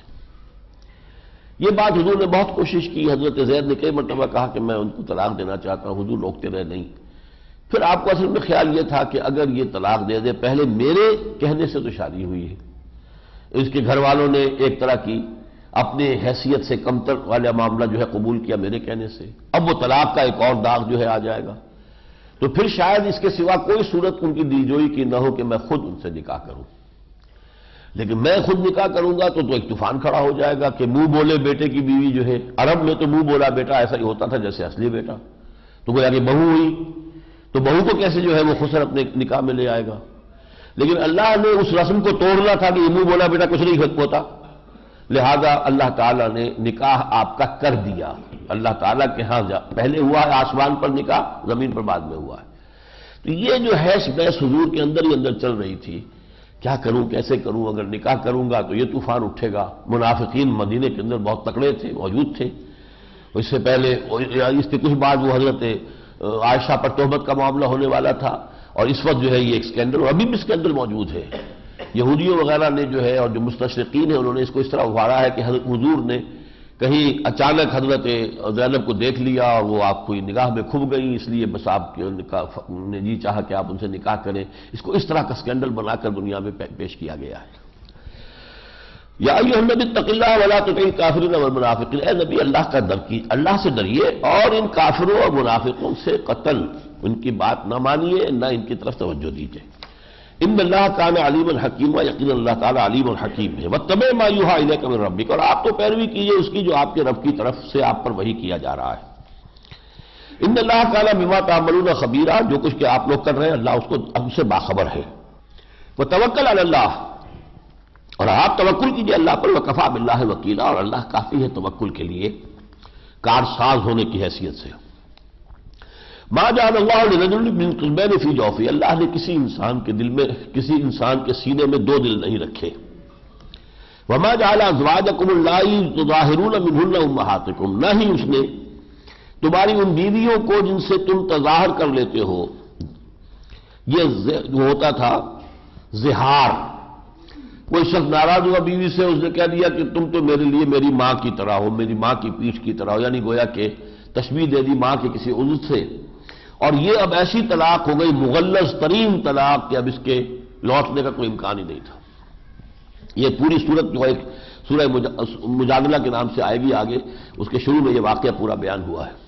Speaker 1: یہ بات حضور نے بہت کوشش کی، حضرت زید نے کئی مرتبہ کہا کہ میں ان کو طلاق دینا چاہتا ہوں، حضور روکتے رہے نہیں۔ پھر آپ کو اصل میں خیال یہ تھا کہ اگر یہ طلاق دے دے، پہلے میرے کہنے سے تو شادی ہوئی ہے، اس کے گھر والوں نے ایک طرح کی اپنے حیثیت سے کمتر والا معاملہ جو ہے قبول کیا میرے کہنے سے، اب وہ طلاق کا ایک اور داغ جو ہے آ جائے گا، تو پھر شاید اس کے سوا کوئی صورت ان کی دلجوئی کی نہ ہو کہ میں خود ان سے نکاح کروں۔ لیکن میں خود نکاح کروں گا تو تو ایک طوفان کھڑا ہو جائے گا کہ منہ بولے بیٹے کی بیوی جو ہے، عرب میں تو منہ بولا بیٹا ایسا ہی ہوتا تھا جیسے اصلی بیٹا، تو گویا کہ بہو ہوئی تو بہو کو کیسے جو ہے وہ خسر اپنے نکاح میں لے آئے گا۔ لیکن اللہ نے اس رسم کو توڑنا تھا کہ یہ منہ بولا بیٹا کچھ نہیں ہوتا، لہذا اللہ تعالیٰ نے نکاح آپ کا کر دیا. اللہ تعالیٰ کے ہاں پہلے ہوا ہے آسمان پر نکاح، زمین پر بعد میں ہوا ہے. تو یہ جو حیث بحث حضور کے اندر ہی اندر چل رہی تھی، کیا کروں کیسے کروں، اگر نکاح کروں گا تو یہ طوفان اٹھے گا. منافقین مدینے کے اندر بہت تکڑے تھے، موجود تھے. اس سے پہلے اس کے کچھ بعد وہ حضرت عائشہ پر تہمت کا معاملہ ہونے والا تھا، اور اس وقت جو ہے یہ ایک اسکینڈل ابھی بھی اسکینڈل موجود ہے. یہودیوں وغیرہ نے جو ہے اور جو مستشرقین ہیں انہوں نے اس کو اس طرح ابھارا ہے کہ حضرت حضور نے کہیں اچانک حضرت زینب کو دیکھ لیا اور وہ آپ کو نگاہ میں کھب گئی، اس لیے بس آپ نے جی چاہا کہ آپ ان سے نکاح کریں. اس کو اس طرح کا اسکینڈل بنا کر دنیا میں پیش کیا گیا ہے. یا ایھا النبی اتق اللہ ولا تطع الکافرین والمنافقین، اے نبی اللہ کا ڈر کی اللہ سے ڈریے اور ان کافروں اور منافقوں سے قطعاً ان کی بات نہ مانیے، نہ ان کی طرف توجہ دیجیے. ان اللہ کان علیما حکیما، یقینا اللہ تعالیٰ علیم الحکیم ہے. واتبع ما یوحی الیک من ربک، اور آپ تو پیروی کیجیے اس کی جو آپ کے رب کی طرف سے آپ پر وحی کیا جا رہا ہے. ان اللہ کان بما تعملون خبیرا، جو کچھ کہ آپ لوگ کر رہے ہیں اللہ اس کو اب سے باخبر ہے. وتوکل علی اللہ، اور آپ توکل کیجیے اللہ پر. وکفی باللہ وکیلا، اور اللہ کافی ہے توکل کے لیے کارساز ہونے کی حیثیت سے. ما جعل اللہ لرجل من قلبین فی جوفہ، اللہ نے کسی انسان کے دل میں کسی انسان کے سینے میں دو دل نہیں رکھے. وما جعل ازواجکم اللائی تظاہرون منہن امہاتکم، نہ ہی اس نے تمہاری ان بیویوں کو جن سے تم تظاہر کر لیتے ہو. یہ جو ہوتا تھا زہار، کوئی شخص ناراض ہوا بیوی سے، اس نے کہہ دیا کہ تم تو میرے لیے میری ماں کی طرح ہو، میری ماں کی پیٹھ کی طرح ہو، یعنی گویا کہ تشبیہ دے دی ماں کے کسی عضو سے. اور یہ اب ایسی طلاق ہو گئی، مغلظ ترین طلاق، کہ اب اس کے لوٹنے کا کوئی امکان ہی نہیں تھا. یہ پوری صورت جو ایک سورہ مجادلہ کے نام سے آئے گی آگے، اس کے شروع میں یہ واقعہ پورا بیان ہوا ہے.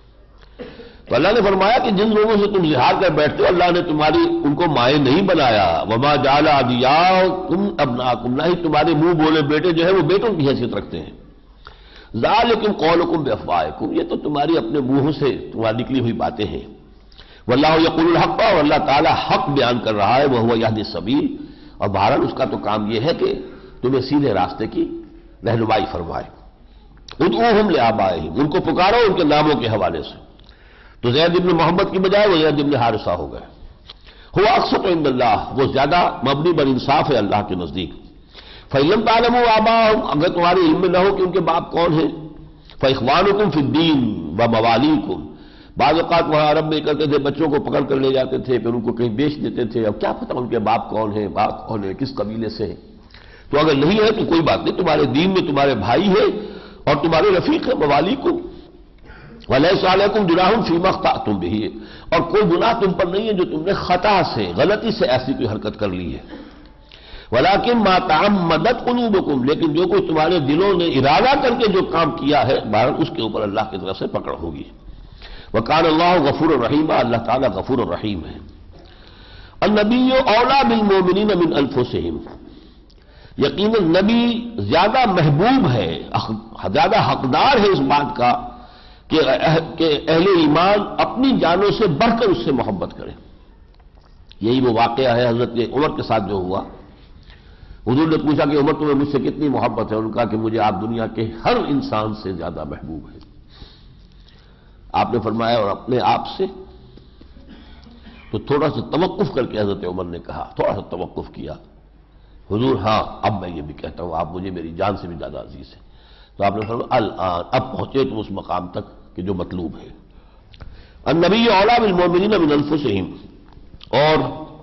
Speaker 1: تو اللہ نے فرمایا کہ جن لوگوں سے تم زہار کر بیٹھتے ہو اللہ نے تمہاری ان کو مائیں نہیں بنایا. وما جعل ادعیاءکم ابناءکم، نہ ہی تمہارے منہ بولے بیٹے جو ہے وہ بیٹوں کی حیثیت رکھتے ہیں. ذالکم قولکم بافواہکم، یہ تو تمہاری اپنے منہوں سے تمہاری نکلی ہوئی باتیں ہیں. واللہ یقول الحق، اور اللہ تعالی حق بیان کر رہا ہے. وہو یہدی السبیل، اور بہرحال اس کا تو کام یہ ہے کہ تمہیں سیدھے راستے کی رہنمائی فرمائے. ادعوہم لآبائہم، ان کو پکارو ان کے ناموں کے حوالے سے. تو زید بن محمد کی بجائے وہ زید بن حارثہ ہو گئے. هو اقسط عند اللہ، وہ زیادہ مبنی بر انصاف ہے اللہ کے نزدیک. فَإِن لَمْ تَعْلَمُوا آبَاءَهُمْ، اگر تمہارے علم میں نہ ہو کہ ان کے باپ کون ہیں. فَإِخْوَانُكُمْ فِي الدِّينِ وَمَوَالِيكُمْ، بعض اوقات وہاں عرب میں کرتے تھے بچوں کو پکڑ کر لے جاتے تھے، پھر ان کو کہیں بیچ دیتے تھے. اب کیا پتہ ان کے باپ کون ہیں، باپ کون ہے، کس قبیلے سے ہیں. تو اگر نہیں ہے تو کوئی بات نہیں، تمہارے دین میں تمہارے بھائی ہیں اور تمہارے رفیق ہیں. موالیکم وَلَيْسَ عَلَيْكُمْ جُنَاحٌ فِيمَا اخْطَأْتُمْ بِهِ، اور کوئی گناہ تم پر نہیں ہے جو تم نے خطا سے غلطی سے ایسی کوئی حرکت کر لی ہے. وَلَكِنْ مَا تَعَمَّدَتْ قُلُوبُكُمْ، لیکن جو کوئی تمہارے دلوں نے ارادہ کر کے جو کام کیا ہے بہرحال اس کے اوپر اللہ کی طرف سے پکڑ ہوگی. وَكَانَ اللَّهُ غَفُورًا رَحِيمًا، اللہ تعالیٰ غفور الرحیم ہے. النبی اولیٰ بالمؤمنین من انفسہم، یقیناً نبی زیادہ محبوب ہے، زیادہ حقدار ہے اس بات کا کہ اہل ایمان اپنی جانوں سے بڑھ کر اس سے محبت کریں. یہی وہ واقعہ ہے حضرت عمر کے ساتھ جو ہوا. حضور نے پوچھا کہ عمر تمہیں مجھ سے کتنی محبت ہے؟ انہوں نے کہا کہ مجھے آپ دنیا کے ہر انسان سے زیادہ محبوب ہے. آپ نے فرمایا اور اپنے آپ سے؟ تو تھوڑا سا توقف کر کے حضرت عمر نے کہا، تھوڑا سا توقف کیا. حضور ہاں اب میں یہ بھی کہتا ہوں آپ مجھے میری جان سے بھی زیادہ عزیز ہیں. تو آپ نے فرمایا الآن، اب پہنچے تم اس مقام تک کہ جو مطلوب ہے. النبی اولیٰ بالمؤمنین من انفسہم، اور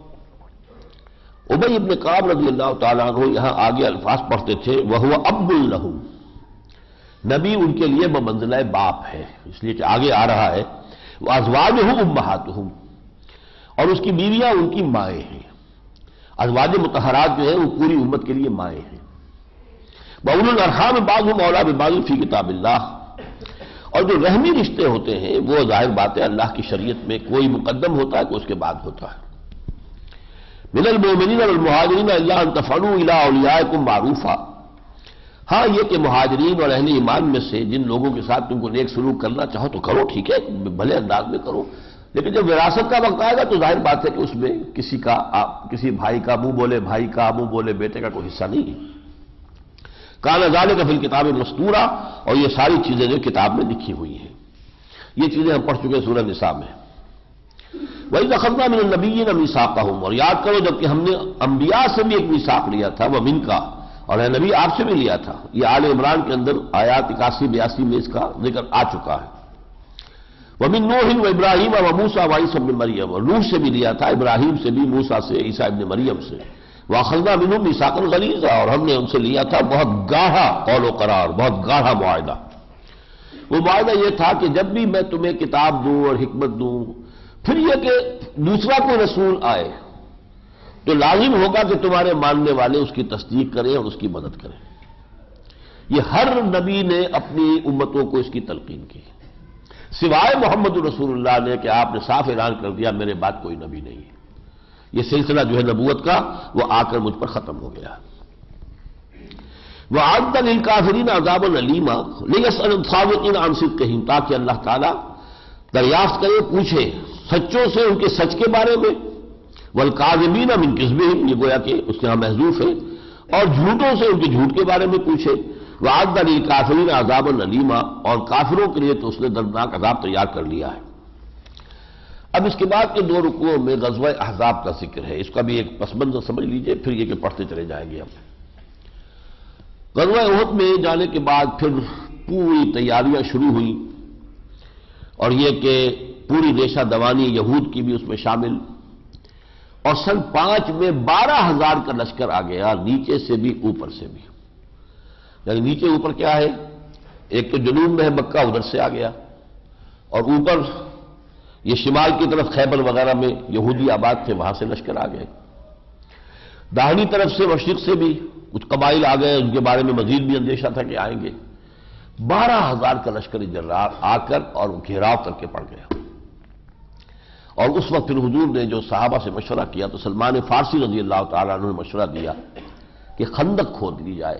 Speaker 1: ابی ابن کعب رضی اللہ تعالیٰ عنہ یہاں آگے الفاظ پڑھتے تھے وَهُوَ أَبٌّ لَهُمْ، نبی ان کے لیے بمنزلہ باپ ہے، اس لیے کہ آگے آ رہا ہے وَأَزْوَاجُهُ أُمَّهَاتُهُمْ، اور اس کی بیویاں ان کی مائیں ہیں. ازواج مطہرات جو ہیں وہ پوری امت کے لیے مائیں ہیں. وَأُولُو الْأَرْحَامِ بَعْضُهُمْ أَوْلَىٰ بِبَعْضٍ فِي کتاب اللہ، اور جو رحمی رشتے ہوتے ہیں وہ ظاہر بات ہے اللہ کی شریعت میں کوئی مقدم ہوتا ہے کوئی اس کے بعد ہوتا ہے. من المؤمنین والمہاجرین الا ان تفعلوا الی اولیاءکم معروفا، ہاں یہ کہ مہاجرین اور اہل ایمان میں سے جن لوگوں کے ساتھ تم کو نیک سلوک کرنا چاہو تو کرو، ٹھیک ہے بھلے انداز میں کرو، لیکن جب وراثت کا وقت آئے گا تو ظاہر بات ہے کہ اس میں کسی کا کسی بھائی کا منہ بولے بھائی کا منہ بولے بیٹے کا کوئی حصہ نہیں ہے. کان ذالک فی الکتاب مستورا، اور یہ ساری چیزیں جو کتاب میں لکھی ہوئی ہیں، یہ چیزیں ہم پڑھ چکے سورہ نساء میں۔ وَإِذْ أَخَذْنَا مِنَ النَّبِيِّينَ مِيثَاقَهُمْ، اور یاد کرو جب کہ ہم نے انبیاء سے بھی ایک میثاق لیا تھا، وَمِنْکَ، اور اے نبی آپ سے بھی لیا تھا۔ یہ آل عمران کے اندر آیات اکاسی بیاسی میں اس کا ذکر آ چکا ہے۔ وَمِن نُوحٍ وَإِبْرَاهِيمَ وَمُوسَىٰ وَعِيسَىٰ ابْنِ مَرْيَمَ، اور نوح سے بھی لیا تھا، ابراہیم سے بھی، موسیٰ سے، عیسیٰ ابن مریم سے۔ وَأَخَذْنَا مِنْهُم مِيثَاقًا غَلِيظًا، اور ہم نے ان سے لیا تھا بہت گاڑھا قول و قرار، بہت گاڑھا معاہدہ۔ وہ معاہدہ یہ تھا کہ جب بھی میں تمہیں کتاب دوں اور حکمت دوں، پھر یہ کہ دوسرا کوئی رسول آئے تو لازم ہوگا کہ تمہارے ماننے والے اس کی تصدیق کریں اور اس کی مدد کریں۔ یہ ہر نبی نے اپنی امتوں کو اس کی تلقین کی، سوائے محمد رسول اللہ نے کہ آپ نے صاف اعلان کر دیا میرے بعد کوئی نبی نہیں ہے۔ یہ سلسلہ جو ہے نبوت کا وہ آ کر مجھ پر ختم ہو گیا۔ وَأَعَدَّ لِلْكَافِرِينَ عَذَابًا أَلِيمًا لِيَسْأَلَ الصَّادِقِينَ عَنْ صِدْقِهِمْ، تاکہ اللہ تعالیٰ دریافت کرے، پوچھے سچوں سے ان کے سچ کے بارے میں، وَالْكَاذِبِينَ مِنْ كِذْبِهِمْ، یہ گویا کہ اس کے ہاں محذوف ہے، اور جھوٹوں سے ان کے جھوٹ کے بارے میں پوچھے۔ وَأَعَدَّ لِلْكَافِرِينَ عَذَابًا أَلِيمًا، اور کافروں کے لیے تو اس نے دردناک عذاب تیار کر لیا ہے۔ اب اس کے بعد کے دو رکوعوں میں غزوہ احزاب کا ذکر ہے، اس کا بھی ایک پس منظر سمجھ لیجئے، پھر یہ کہ پڑھتے چلے جائیں گے ہم۔ غزوہ احد میں جانے کے بعد پھر پوری تیاریاں شروع ہوئیں، اور یہ کہ پوری ریشہ دوانی یہود کی بھی اس میں شامل، اور سن پانچ میں بارہ ہزار کا لشکر آ گیا، نیچے سے بھی اوپر سے بھی۔ یعنی نیچے اوپر کیا ہے، ایک تو جنوب میں ہے مکہ، ادھر سے آ گیا، اور اوپر یہ شمال کی طرف خیبر وغیرہ میں یہودی آباد تھے، وہاں سے لشکر آ گئے۔ داہنی طرف سے مشرق سے بھی کچھ قبائل آ گئے، ان کے بارے میں مزید بھی اندیشہ تھا کہ آئیں گے۔ بارہ ہزار کا لشکر جرار آ کر اور گھیراؤ کر کے پڑ گیا۔ اور اس وقت پھر حضور نے جو صحابہ سے مشورہ کیا تو سلمان فارسی رضی اللہ تعالیٰ عنہ نے مشورہ دیا کہ خندق کھود لی جائے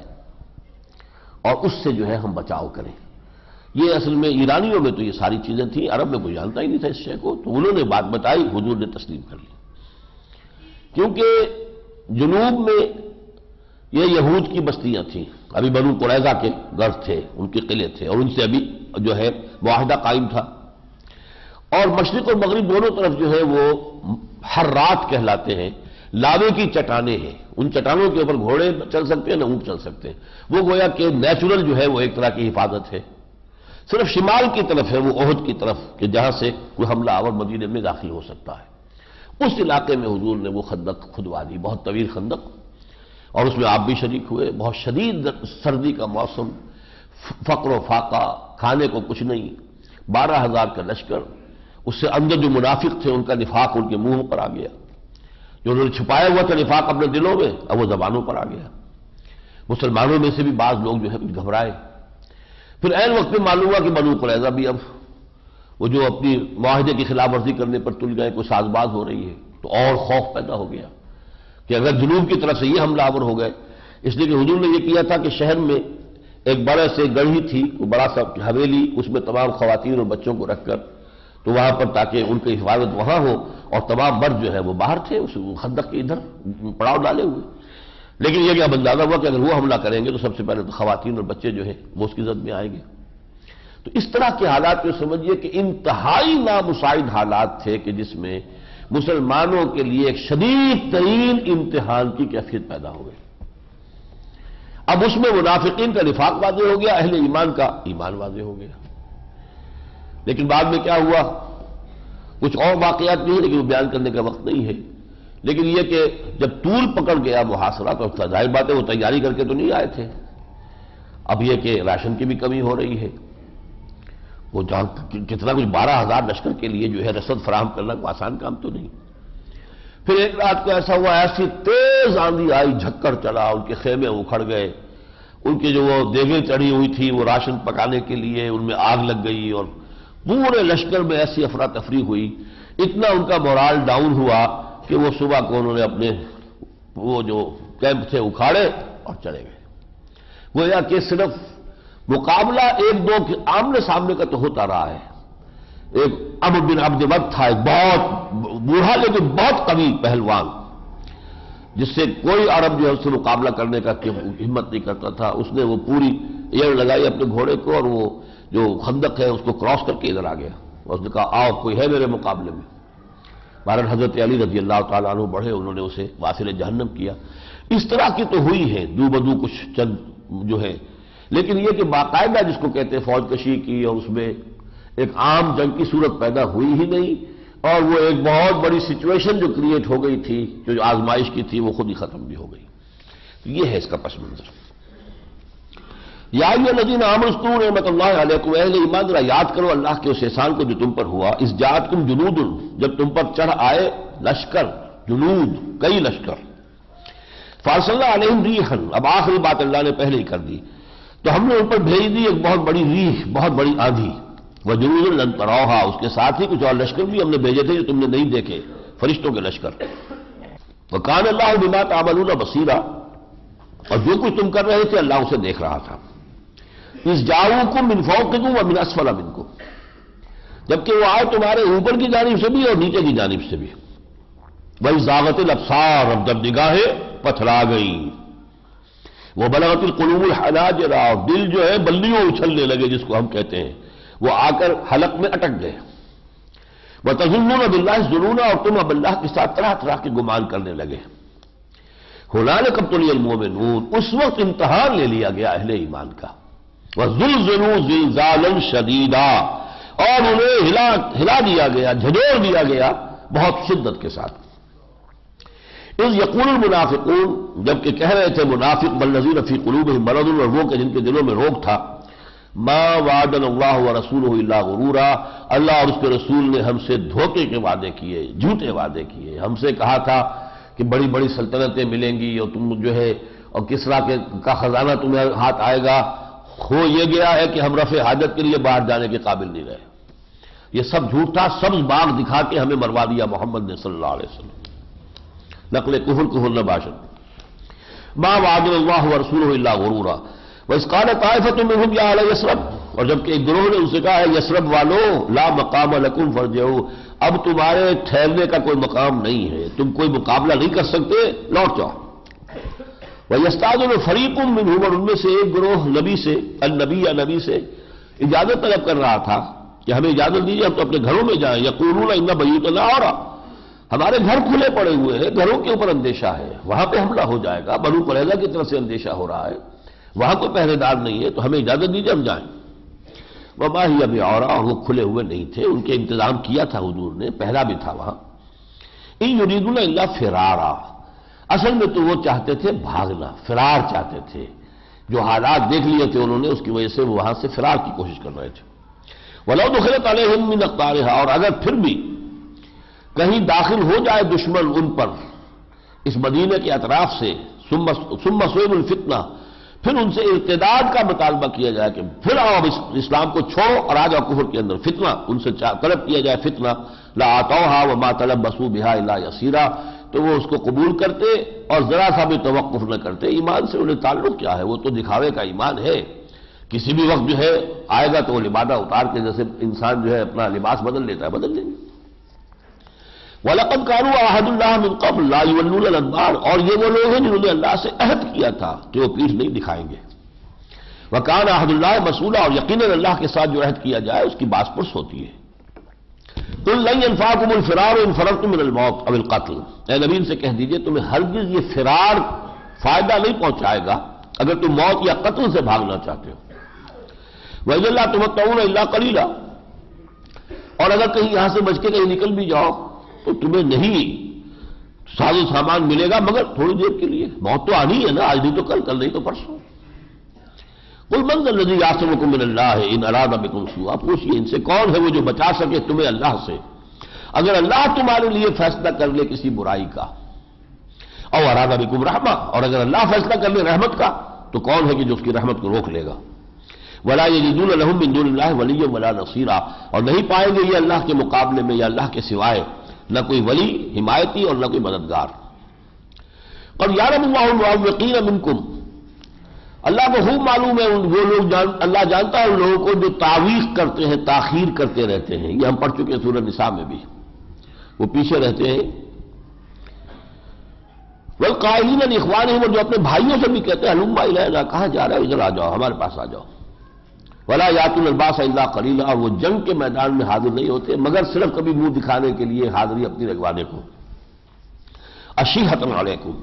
Speaker 1: اور اس سے جو ہے ہم بچاؤ کریں۔ یہ اصل میں ایرانیوں میں تو یہ ساری چیزیں تھیں، عرب میں کوئی جانتا ہی نہیں تھا اس شے کو، تو انہوں نے بات بتائی، حضور نے تسلیم کر لی، کیونکہ جنوب میں یہ یہود کی بستیاں تھیں، ابھی بنو قریظہ کے گھر تھے، ان کے قلعے تھے، اور ان سے ابھی جو ہے معاہدہ قائم تھا۔ اور مشرق اور مغرب دونوں طرف جو ہے وہ حرات کہلاتے ہیں، لاوے کی چٹانیں ہیں، ان چٹانوں کے اوپر گھوڑے چل سکتے ہیں نہ اونٹ چل سکتے ہیں، وہ گویا کہ نیچرل جو ہے وہ ایک طرح کی حفاظت ہے۔ صرف شمال کی طرف ہے وہ احد کی طرف کہ جہاں سے کوئی حملہ آور مدینے میں داخل ہو سکتا ہے، اس علاقے میں حضور نے وہ خندق کھدوا دی، بہت طویل خندق، اور اس میں آپ بھی شریک ہوئے۔ بہت شدید سردی کا موسم، فقر و فاقہ، کھانے کو کچھ نہیں، بارہ ہزار کا لشکر، اس سے اندر جو منافق تھے ان کا نفاق ان کے منہ پر آ گیا، جو انہوں نے چھپایا ہوا تھا نفاق اپنے دلوں میں، اب وہ زبانوں پر آ گیا۔ مسلمانوں میں سے بھی بعض لوگ جو ہے کچھ گھبرائے۔ پھر عین وقت میں معلوم ہوا کہ بنو قریظہ بھی اب وہ جو اپنی معاہدے کی خلاف ورزی کرنے پر تل گئے، کوئی ساز باز ہو رہی ہے، تو اور خوف پیدا ہو گیا کہ اگر جنوب کی طرف سے یہ حملہ آور ہو گئے، اس لیے کہ حضور نے یہ کیا تھا کہ شہر میں ایک بڑے سے گڑھی تھی، بڑا سا حویلی، اس میں تمام خواتین اور بچوں کو رکھ کر، تو وہاں پر تاکہ ان کی حفاظت وہاں ہو، اور تمام مرد جو ہے وہ باہر تھے اس خندق کے ادھر پڑاؤ ڈالے ہوئے۔ لیکن یہ کہ اب اندازہ ہوا کہ اگر وہ حملہ کریں گے تو سب سے پہلے تو خواتین اور بچے جو ہے وہ اس کی زد میں آئیں گے۔ تو اس طرح کے حالات کو سمجھیے کہ انتہائی نامساعد حالات تھے کہ جس میں مسلمانوں کے لیے ایک شدید ترین امتحان کی کیفیت پیدا ہو گئی۔ اب اس میں منافقین کا نفاق واضح ہو گیا، اہل ایمان کا ایمان واضح ہو گیا۔ لیکن بعد میں کیا ہوا، کچھ اور واقعات بھی ہیں لیکن وہ بیان کرنے کا وقت نہیں ہے، لیکن یہ کہ جب طول پکڑ گیا محاصرہ تو ظاہر بات ہے وہ تیاری کر کے تو نہیں آئے تھے، اب یہ کہ راشن کی بھی کمی ہو رہی ہے، وہ جہاں کتنا کچھ بارہ ہزار لشکر کے لیے جو ہے رسد فراہم کرنا کوئی آسان کام تو نہیں۔ پھر ایک رات کو ایسا ہوا، ایسی تیز آندھی آئی، جھکڑ چلا، ان کے خیمے اکھڑ گئے، ان کی جو وہ دیگیں چڑھی ہوئی تھی وہ راشن پکانے کے لیے ان میں آگ لگ گئی، اور پورے لشکر میں ایسی افراتفری ہوئی، اتنا ان کا مورال ڈاؤن ہوا کہ وہ صبح کو انہوں نے اپنے وہ جو کیمپ تھے اکھاڑے اور چلے گئے۔ گویا کہ صرف مقابلہ ایک دو کے آمنے سامنے کا تو ہوتا رہا ہے۔ ایک عمرو بن عبد ود تھا، ایک بہت بوڑھا لیکن بہت قوی پہلوان، جس سے کوئی عرب جو ہے اس سے مقابلہ کرنے کا ہمت نہیں کرتا تھا، اس نے وہ پوری ایڑ لگائی اپنے گھوڑے کو اور وہ جو خندق ہے اس کو کراس کر کے ادھر آ گیا، اور اس نے کہا آؤ کوئی ہے میرے مقابلے میں۔ بہرحال حضرت علی رضی اللہ تعالیٰ عنہ بڑھے، انہوں نے اسے واصل جہنم کیا۔ اس طرح کی تو ہوئی ہے دو بدو کچھ چند جو ہے، لیکن یہ کہ باقاعدہ جس کو کہتے ہیں فوج کشی کی اور اس میں ایک عام جنگ کی صورت پیدا ہوئی ہی نہیں، اور وہ ایک بہت بڑی سچویشن جو کریٹ ہو گئی تھی، جو آزمائش کی تھی، وہ خود ہی ختم بھی ہو گئی۔ تو یہ ہے اس کا پس منظر۔ یا ایھا الذین آمنوا اذکروا نعمت اللہ علیکم، اہل ایمان ذرا یاد کرو اللہ کے اس احسان کو جو تم پر ہوا، اذ جاءتکم جنود، جب تم پر چڑھ آئے لشکر، جنود کئی لشکر، فارسلنا علیہم ریحا، اب آخری بات اللہ نے پہلے ہی کر دی، تو ہم نے ان پر بھیج دی ایک بہت بڑی ریح، بہت بڑی آندھی، وجنود لم تروها، اس کے ساتھ ہی کچھ اور لشکر بھی ہم نے بھیجے تھے جو تم نے نہیں دیکھے، فرشتوں کے لشکر۔ وکان اللہ بما تعملون بصیرا، اور جو کچھ تم کر رہے تھے اللہ اسے دیکھ رہا تھا۔ اذ جاؤکم من فوقکم ومن اسفل منکم، جبکہ وہ آئے تمہارے اوپر کی جانب سے بھی اور نیچے کی جانب سے بھی۔ وَإِذْ زَاغَتِ الْأَبْصَارُ، اب جب نگاہیں پتھرا گئی، وَبَلَغَتِ الْقُلُوبُ الْحَنَاجِرَ، اور دل جو ہے بلیوں اچھلنے لگے جس کو ہم کہتے ہیں، وہ آ کر حلق میں اٹک گئے۔ وَتَظُنُّونَ بِاللَّهِ الظُّنُونَ، اور تم اب اللہ کے ساتھ طرح طرح کے گمان کرنے لگے۔ هُنَالِكَ ابْتُلِيَ الْمُؤْمِنُونَ، اس وقت امتحان لے لیا گیا اہل ایمان کا۔ وَزُلْزِلُوا زِلْزَالًا شَدِيدًا، اور انہیں ہلا ہلا دیا گیا، جھنجھوڑ دیا گیا بہت شدت کے ساتھ۔ اذ یقول المنافقون، جبکہ کہہ رہے تھے منافق، والذین فی قلوبہم مرض، اور وہ کہ جن کے دلوں میں روگ تھا، ما وعدنا اللہ ورسولہ الا غرورا، اللہ اور اس کے رسول نے ہم سے دھوکے کے وعدے کیے، جھوٹے وعدے کیے، ہم سے کہا تھا کہ بڑی بڑی سلطنتیں ملیں گی اور تم جو ہے اور کسریٰ کے کا خزانہ تمہیں ہاتھ آئے گا، ہو یہ گیا ہے کہ ہم رفع حاجت کے لیے باہر جانے کے قابل نہیں رہے۔ یہ سب جھوٹ تھا، سبز باغ دکھا کے ہمیں مروا دیا محمد نے صلی اللہ علیہ وسلم، نقل کفر کفر نباشن۔ ما وعدنا اللہ ورسولہ الا غرورا، وَإِذْ قَالَ طَائِفَةٌ مِّنْهُمْ يَا أَهْلَ يَثْرِبَ، اور جبکہ ایک گروہ نے ان سے کہا ہے یثرب والو، لا مقام لکم فارجعوا، اب تمہارے ٹھہرنے کا کوئی مقام نہیں ہے، تم کوئی مقابلہ نہیں کر سکتے، لوٹ جاؤ۔ وَيَسْتَأْذِنُ فَرِيقٌ مِّنْهُمْ، اور ان میں سے ایک گروہ نبی سے، النبی یا نبی سے اجازت طلب کر رہا تھا کہ ہمیں اجازت دیجیے ہم تو اپنے گھروں میں جائیں، یقولون ان بیوتنا عورا، ہمارے گھر کھلے پڑے ہوئے ہیں، گھروں کے اوپر اندیشہ ہے، وہاں پہ حملہ ہو جائے گا، بنو قریظہ کی طرف سے اندیشہ ہو رہا ہے، وہاں کوئی پہرے دار نہیں ہے، تو ہمیں اجازت دیجیے ہم جائیں۔ وما ہی ابھی عورا، اور وہ کھلے ہوئے نہیں تھے، ان کے انتظام کیا تھا حضور نے، پہرا بھی تھا وہاں۔ ان یریدون الا فرارا، اصل میں تو وہ چاہتے تھے بھاگنا، فرار چاہتے تھے، جو حالات دیکھ لیے تھے انہوں نے اس کی وجہ سے وہ وہاں سے فرار کی کوشش کر رہے تھے۔ وَلَوْ دُخِلَتْ عَلَيْهِمْ مِنْ أَقْطَارِهَا، اور اگر پھر بھی کہیں داخل ہو جائے دشمن ان پر اس مدینے کے اطراف سے، ثم صُوِبُ الْفِتْنَةَ، پھر ان سے ارتداد کا مطالبہ کیا جائے کہ پھر آؤ اب اسلام کو چھوڑو اور آ جاؤ کفر کے اندر، فتنہ ان سے طلب کیا جائے فتنہ، لَآتَوْهَا وَمَا تَلَبَّسُوا بِهَا إِلَّا يَسِيرًا، تو وہ اس کو قبول کرتے اور ذرا سا بھی توقف نہ کرتے۔ ایمان سے انہیں تعلق کیا ہے، وہ تو دکھاوے کا ایمان ہے، کسی بھی وقت جو ہے آئے گا تو وہ لبادہ اتار کے جیسے انسان جو ہے اپنا لباس بدل لیتا ہے بدل لیں گے۔ وَلَقَدْ كَانُوا عَاهَدُوا اللَّهَ مِن قَبْلُ لَا يُوَلُّونَ الْأَدْبَارَ، اور یہ وہ لوگ ہیں جنہوں نے اللہ سے عہد کیا تھا کہ وہ پیٹھ نہیں دکھائیں گے۔ وَكَانَ عَهْدُ اللَّهِ مَسْئُولًا، اور یقیناً اللہ کے ساتھ جو عہد کیا جائے اس کی باس پرس ہوتی ہے۔ قُل لَّن يَنفَعَكُمُ الْفِرَارُ إِن فَرَرْتُم مِّنَ الْمَوْتِ أَوِ الْقَتْلِ، اے نبی ان سے کہہ دیجئے تمہیں ہرگز یہ فرار فائدہ نہیں پہنچائے گا اگر تم موت یا قتل سے بھاگنا چاہتے ہو۔ وَإِذًا لَّا تُمَتَّعُونَ إِلَّا قَلِيلًا، اور اگر کہیں یہاں سے بچ کے کہیں نکل بھی جاؤ تو تمہیں نہیں ساز و سامان ملے گا مگر تھوڑی دیر کے لیے، موت تو آنی ہے نا، آج نہیں تو کل، کل نہیں تو پرسوں۔ قُلْ مَنْ ذَا الَّذِي يَعْصِمُكُم مِّنَ اللَّهِ إِنْ أَرَادَ بِكُمْ سُوءًا، پوچھئے ان سے کون ہے وہ جو بچا سکے تمہیں اللہ سے اگر اللہ تمہارے لیے فیصلہ کر لے کسی برائی کا، او اراد بکم رحمہ، اور اگر اللہ فیصلہ کر لے رحمت کا تو کون ہے کہ جو اس کی رحمت کو روک لے گا۔ ولا یجدون لهم من دون اللہ ولیا ولا نصیرا، اور نہیں پائیں گے یہ اللہ کے مقابلے میں یا اللہ کے سوائے نہ کوئی ولی حمایتی اور نہ کوئی مددگار۔ اور یعلم اللہ المعوقین منکم، اللہ کو خوب معلوم ہے وہ لوگ جان اللہ جانتا ہے ان لوگوں کو جو تعویق کرتے ہیں، تاخیر کرتے رہتے ہیں، یہ ہم پڑھ چکے ہیں سورہ نساء میں بھی، وہ پیچھے رہتے ہیں والقائلین لاخوانہم، اور جو اپنے بھائیوں سے بھی کہتے ہیں ہلم الینا، کہاں جا رہے ہو، ادھر آ جاؤ، ہمارے پاس آ جاؤ. ولا یاتون الباس الا قلیلا، اور وہ جنگ کے میدان میں حاضر نہیں ہوتے مگر صرف کبھی منہ دکھانے کے لیے حاضری اپنی لگوانے کو. اشیحۃ علیکم،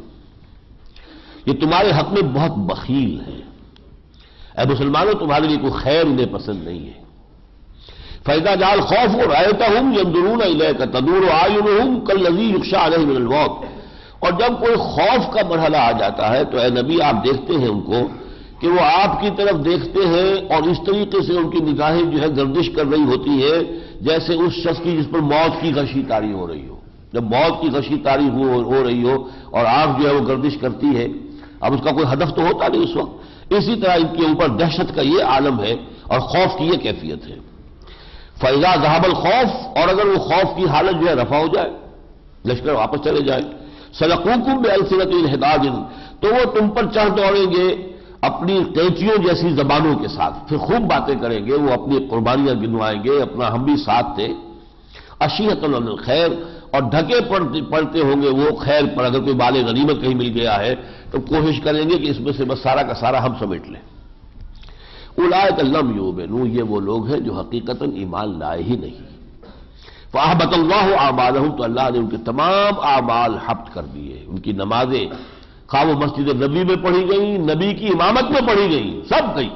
Speaker 1: یہ تمہارے حق میں بہت بخیل ہے. اے مسلمانوں، تمہارے لیے کوئی خیر انہیں پسند نہیں ہے. فَإِذَا جَاءَ الْخَوْفُ رَأَيْتَهُمْ يَنظُرُونَ إِلَيْكَ تَدُورُ أَعْيُنُهُمْ كَالَّذِي يُخْشَىٰ عَلَيْهِ مِنَ الْمَوْتِ، اور جب کوئی خوف کا مرحلہ آ جاتا ہے تو اے نبی آپ دیکھتے ہیں ان کو کہ وہ آپ کی طرف دیکھتے ہیں اور اس طریقے سے ان کی نگاہیں جو ہے گردش کر رہی ہوتی ہے جیسے اس شخص کی جس پر موت کی غشی طاری ہو رہی ہو. جب موت کی غشی طاری ہو رہی ہو اور آنکھ جو ہے وہ گردش کرتی ہے، اب اس کا کوئی ہدف تو ہوتا نہیں اس وقت. اسی طرح ان کے اوپر دہشت کا یہ عالم ہے اور خوف کی یہ کیفیت ہے. فَإِذَا ذَهَبَ الْخَوْفُ، اور اگر وہ خوف کی حالت جو ہے رفع ہو جائے، لشکر واپس چلے جائے، سَلَقُوكُم بِأَلْسِنَةٍ حِدَادٍ، تو وہ تم پر چڑھ دوڑیں گے اپنی قینچیوں جیسی زبانوں کے ساتھ، پھر خوب باتیں کریں گے، وہ اپنی قربانیاں گنوائیں گے، اپنا ہم بھی ساتھ تھے. اشیحۃ علی الخیر، اور ڈھکے پڑتے ہوں گے وہ خیر پر. اگر کوئی مال غنیمت کہیں مل گیا ہے تو کوشش کریں گے کہ اس میں سے بس سارا کا سارا ہم سمیٹ لیں. اولئک لم یؤمنوا، یہ وہ لوگ ہیں جو حقیقتاً ایمان لائے ہی نہیں. فاحبط اللہ اعمالہم، تو اللہ نے ان کے تمام اعمال حبط کر دیے. ان کی نمازیں خواہ وہ مسجد نبی میں پڑھی گئیں، نبی کی امامت میں پڑھی گئیں، سب گئی.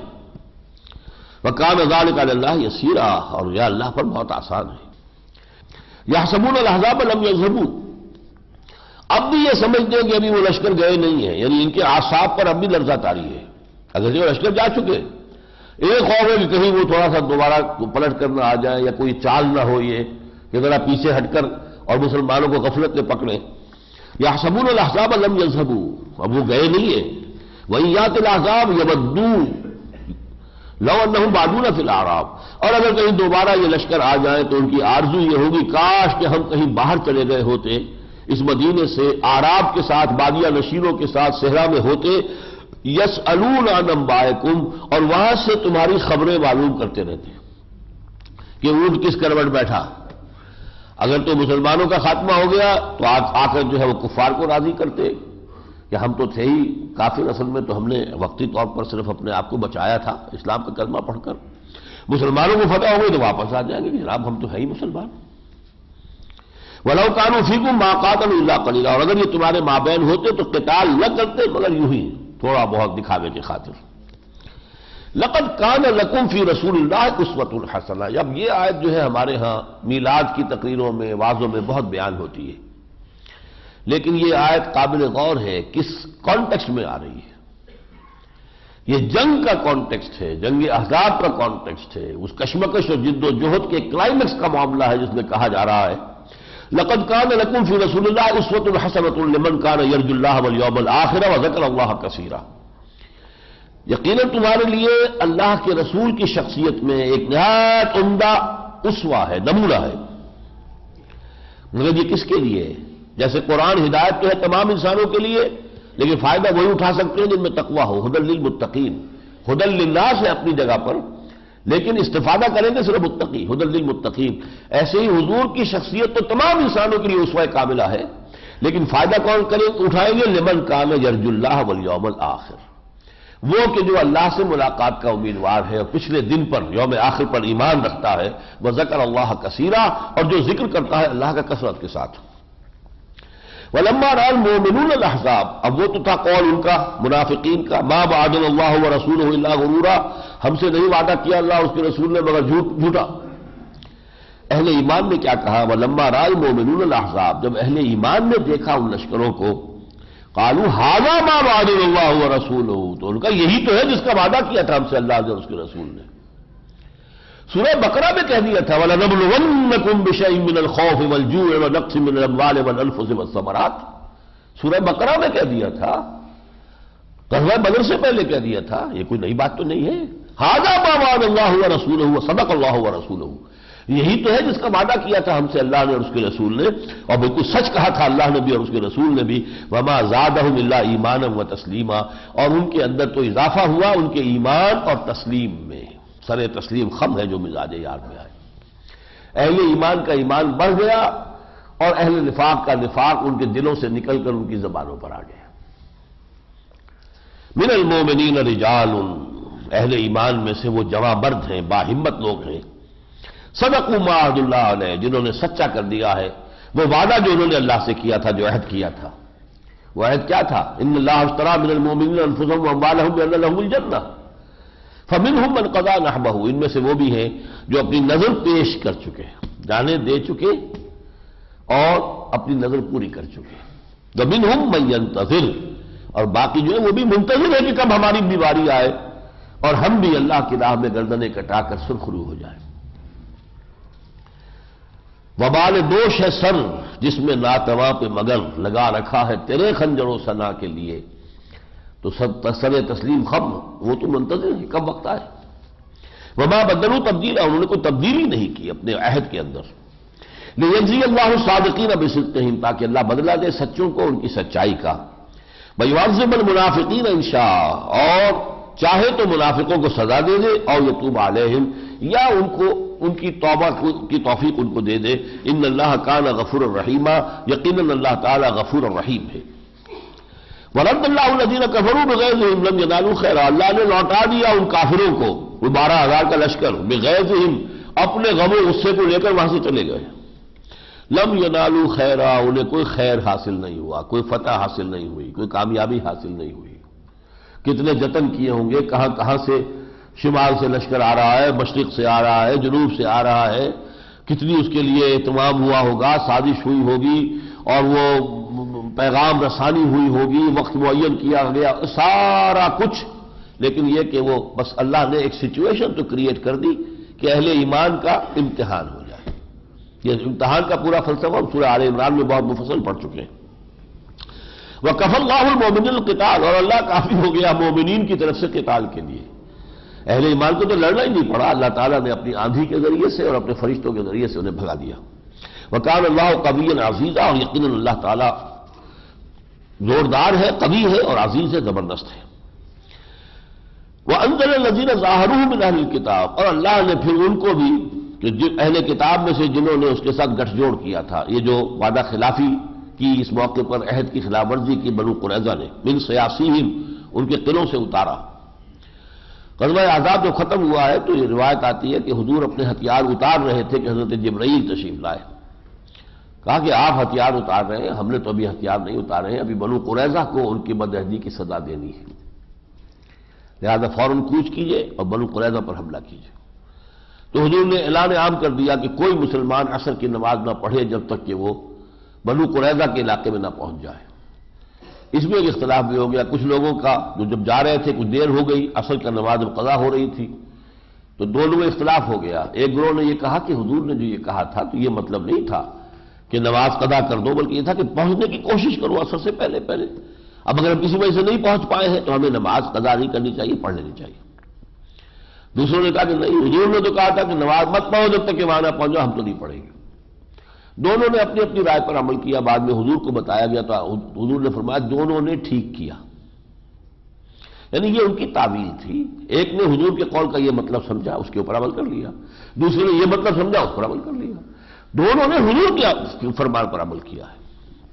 Speaker 1: وکان ذلک علی اللہ یسیرا، اور یہ اللہ پر بہت آسان ہے. یحسبون الاحزاب لم یذهبوا، اب بھی یہ سمجھتے ہیں کہ ابھی وہ لشکر گئے نہیں ہیں، یعنی ان کے اعصاب پر اب بھی لرزہ طاری ہے. اگر وہ لشکر جا چکے، ایک خوف ہے کہ کہیں وہ تھوڑا سا دوبارہ پلٹ کر نہ آ جائے یا کوئی چال نہ ہو، یہ کہ ذرا پیچھے ہٹ کر اور مسلمانوں کو غفلت میں پکڑیں. یحسبون الاحزاب لم یذهبوا، اب وہ گئے نہیں ہیں. وَإِن یأتِ الْأَحْزَابُ یودوا لو انہم بادون فی الاعراب، اور اگر کہیں دوبارہ یہ لشکر آ جائیں تو ان کی آرزو یہ ہوگی کاش کہ ہم کہیں باہر چلے گئے ہوتے اس مدینے سے، اعراب کے ساتھ، بادیہ نشینوں کے ساتھ صحرا میں ہوتے. یسألون عن انبائکم، اور وہاں سے تمہاری خبریں معلوم کرتے رہتے کہ اونٹ کس کروٹ بیٹھا. اگر تو مسلمانوں کا خاتمہ ہو گیا تو آ کر جو ہے وہ کفار کو راضی کرتے کہ ہم تو تھے ہی کافر، اصل میں تو ہم نے وقتی طور پر صرف اپنے آپ کو بچایا تھا اسلام کا کلمہ پڑھ کر. مسلمانوں کو فتح ہو گئی تو واپس آ جائیں گے کہ جناب ہم تو ہے ہی مسلمان. وَلَوْ كَانُوا فِيكُمْ مَا قَاتَلُوا إِلَّا قَلِيلًا، اور اگر یہ تمہارے مابین ہوتے تو قتال نہ کرتے مگر یوں ہی تھوڑا بہت دکھاوے کی خاطر. لَقَدْ كَانَ لَكُمْ فِي رَسُولِ اللَّهِ أُسْوَةٌ حَسَنَةٌ، اب یہ آیت جو ہے ہمارے ہاں میلاد کی تقریروں میں، وعظوں میں بہت بیان ہوتی ہے، لیکن یہ آیت قابل غور ہے کس کانٹیکسٹ میں آ رہی ہے. یہ جنگ کا کانٹیکسٹ ہے، جنگ احزاب کا کانٹیکسٹ ہے، اس کشمکش اور جد و جہد کے کلائمیکس کا معاملہ ہے جس میں کہا جا رہا ہے لَقَدْ كَانَ لَكُمْ فِي رَسُولِ اللَّهِ أُسْوَةٌ حَسَنَةٌ لِمَنْ كَانَ يَرْجُو اللَّهَ وَالْيَوْمَ الْآخِرَ وَذَكَرَ اللَّهَ كَثِيرًا. یقیناً تمہارے لیے اللہ کے رسول کی شخصیت میں ایک نہایت عمدہ اسوہ ہے، نمونہ ہے. مگر یہ کس کے لیے؟ جیسے قرآن ہدایت تو ہے تمام انسانوں کے لیے، لیکن فائدہ وہی اٹھا سکتے ہیں جن میں تقویٰ ہو. ہدی للمتقین، ہدی للناس ہے اپنی جگہ پر، لیکن استفادہ کریں گے صرف متقی، ہدی للمتقین. ایسے ہی حضور کی شخصیت تو تمام انسانوں کے لیے اسوہ کاملہ ہے، لیکن فائدہ کون کریں اٹھائیں گے؟ لمن کان یرجو اللہ والیوم الآخر، وہ کہ جو اللہ سے ملاقات کا امیدوار ہے اور پچھلے دن پر یوم آخر پر ایمان رکھتا ہے. وذکر اللہ کثیرا، اور جو ذکر کرتا ہے اللہ کا کثرت کے ساتھ. وَلَمَّا رَأَى الْمُؤْمِنُونَ الْأَحْزَابَ، اب وہ تو تھا قول ان کا منافقین کا، مَا وَعَدَنَا اللَّهُ وَرَسُولُهُ إِلَّا غُرُورًا، ہم سے نہیں وعدہ کیا اللہ اس کے رسول نے مگر جھوٹ جھوٹا. اہل ایمان نے کیا کہا؟ وَلَمَّا رَأَى الْمُؤْمِنُونَ الْأَحْزَابَ، جب اہل ایمان نے دیکھا ان لشکروں کو، قالوا هَذَا مَا وَعَدَنَا اللَّهُ وَرَسُولُهُ، تو ان کا یہی تو ہے جس کا وعدہ کیا تھا ہم سے اللہ اور اس کے رسول نے. سورہ بقرہ میں کہہ دیا تھا وَلَنَبْلُوَنَّكُمْ بِشَيْءٍ مِّنَ الْخَوْفِ وَالْجُوعِ وَنَقْصٍ مِّنَ الْأَمْوَالِ وَالْأَنفُسِ وَالثَّمَرَاتِ، سورہ بقرہ میں کہہ دیا تھا، غزوہ بدر سے پہلے کہہ دیا تھا. یہ کوئی نئی بات تو نہیں ہے. هَذَا مَا وَعَدَ اللَّهُ وَرَسُولُهُ وَصَدَقَ اللَّهُ وَرَسُولُهُ، یہی تو ہے جس کا وعدہ کیا تھا ہم سے اللہ نے اور اس کے رسول نے، اور بالکل سچ کہا تھا اللہ نے بھی اور اس کے رسول نے بھی. وَمَا زَادَهُمْ إِلَّا إِيمَانًا وَتَسْلِيمًا، اور ان کے اندر تو اضافہ ہوا ان کے ایمان اور تسلیم میں. سر تسلیم خم ہے جو مزاج یار میں آئے. اہل ایمان کا ایمان بڑھ گیا اور اہل نفاق کا نفاق ان کے دلوں سے نکل کر ان کی زبانوں پر آ گیا۔ من المومنین رجال، اہل ایمان میں سے وہ جواں مرد ہیں، باہمت لوگ ہیں، صدقوا ما عہد اللہ علیہ، جنہوں نے سچا کر دیا ہے وہ وعدہ جو انہوں نے اللہ سے کیا تھا، جو عہد کیا تھا۔ وہ عہد کیا تھا؟ ان اللہ اشتری من المؤمنین انفسهم واموالهم بان لهم الجنہ فمنهم من قضى نحبه، ان میں سے وہ بھی ہیں جو اپنی نظر پیش کر چکے، جانیں دے چکے اور اپنی نظر پوری کر چکے۔ ومنهم من ينتظر، اور باقی جو ہے وہ بھی منتظر ہے کہ کب ہماری بھی باری آئے اور ہم بھی اللہ کی راہ میں گردنیں کٹا کر سرخرو ہو جائیں۔ وبال دوش ہے سر جس میں ناتواں پہ مگر لگا رکھا ہے تیرے خنجر و ثنا کے لیے، تو سب سر تسلیم خم، وہ تو منتظر ہے کب وقت آئے۔ وما بدلوا تبدیلا، انہوں نے کوئی تبدیلی نہیں کی اپنے عہد کے اندر۔ لیجزی اللہ الصادقین بصدقہم، تاکہ اللہ بدلہ دے سچوں کو ان کی سچائی کا۔ ویعذب المنافقین ان شاء، اور چاہے تو منافقوں کو سزا دے دے، اور یتوب علیہم، یا ان کو ان کی توبہ کی توفیق ان کو دے دے۔ ان اللہ کان غفور الرحیم، یقیناً اللہ تعالی غفور الرحیم ہے۔ ورد اللہ الذین کفروا بغیظہم لم ینالوا خیرا، اللہ نے لوٹا دیا ان کافروں کو، وہ بارہ ہزار کا لشکر، بغیظہم، اپنے غم و غصے کو لے کر وہاں سے چلے گئے۔ لم ینالوا خیرا، انہیں کوئی خیر حاصل نہیں ہوا، کوئی فتح حاصل نہیں ہوئی، کوئی کامیابی حاصل نہیں ہوئی۔ کتنے جتن کیے ہوں گے، کہاں کہاں سے شمال سے لشکر آ رہا ہے، مشرق سے آ رہا ہے، جنوب سے آ رہا ہے، کتنی اس کے لیے اہتمام ہوا ہوگا، سازش ہوئی ہوگی، اور وہ پیغام رسانی ہوئی ہوگی، وقت معین کیا گیا، سارا کچھ، لیکن یہ کہ وہ بس اللہ نے ایک سچویشن تو کریٹ کر دی کہ اہل ایمان کا امتحان ہو جائے۔ یہ امتحان کا پورا فلسفہ ہم سورہ آل عمران میں بہت مفصل پڑھ چکے ہیں۔ وَكَفَى اللَّهُ الْمُؤْمِنِينَ الْقِتَالَ، اور اللہ کافی ہو گیا مومنین کی طرف سے قتال کے لیے۔ اہل ایمان کو تو لڑنا ہی نہیں پڑا، اللہ تعالیٰ نے اپنی آندھی کے ذریعے سے اور اپنے فرشتوں کے ذریعے سے انہیں بھگا دیا۔ وَكَانَ اللَّهُ قَوِيًّا عَزِيزًا، اور یقیناً اللہ تعالیٰ زوردار ہے، قوی ہے اور عزیز ہے، زبردست ہے۔ وَأَنزَلَ الَّذِينَ ظَاهَرُوهُم مِّنْ أَهْلِ الْكِتَابِ، اور اللہ نے پھر ان کو بھی کہ اہل کتاب میں سے جنہوں نے اس کے ساتھ گٹھ جوڑ کیا تھا، یہ جو وعدہ خلافی کی اس موقع پر عہد کی خلاف ورزی کی بنو قریظہ نے، من سیاسیہم، ان کے قلعوں سے اتارا۔ غزوہ احزاب جو ختم ہوا ہے تو یہ روایت آتی ہے کہ حضور اپنے ہتھیار اتار رہے تھے کہ حضرت جبرائیل تشریف لائے، کہا کہ آپ ہتھیار اتار رہے ہیں، ہم نے تو ابھی ہتھیار نہیں اتارے ہیں، ابھی بنو قریظہ کو ان کی بدعہدی کی سزا دینی ہے، لہذا فوراً کوچ کیجئے اور بنو قریظہ پر حملہ کیجئے۔ تو حضور نے اعلان عام کر دیا کہ کوئی مسلمان عصر کی نماز نہ پڑھے جب تک کہ وہ بنو قریظہ کے علاقے میں نہ پہنچ جائے۔ اس میں ایک اختلاف بھی ہو گیا، کچھ لوگوں کا جو جب جا رہے تھے کچھ دیر ہو گئی، عصر کا نماز قضا ہو رہی تھی، تو دونوں میں اختلاف ہو گیا۔ ایک گروہ نے یہ کہا کہ حضور نے جو یہ کہا تھا تو یہ مطلب نہیں تھا کہ نماز قضا کر دو، بلکہ یہ تھا کہ پہنچنے کی کوشش کرو عصر سے پہلے پہلے۔ اب اگر ہم کسی وجہ سے نہیں پہنچ پائے ہیں تو ہمیں نماز قضا نہیں کرنی چاہیے، پڑھ لینی چاہیے۔ دوسروں نے کہا کہ نہیں، حضور نے تو کہا تھا کہ نماز مت پڑھو جب تک کہ وہاں نہ پہنچو، ہم تو نہیں پڑھیں گے۔ دونوں نے اپنی اپنی رائے پر عمل کیا، بعد میں حضور کو بتایا گیا تو حضور نے فرمایا دونوں نے ٹھیک کیا، یعنی یہ ان کی تعویل تھی۔ ایک نے حضور کے قول کا یہ مطلب سمجھا، اس کے اوپر عمل کر لیا، دوسرے نے یہ مطلب سمجھا، اس پر عمل کر لیا۔ دونوں نے حضور کے فرمان پر عمل کیا ہے۔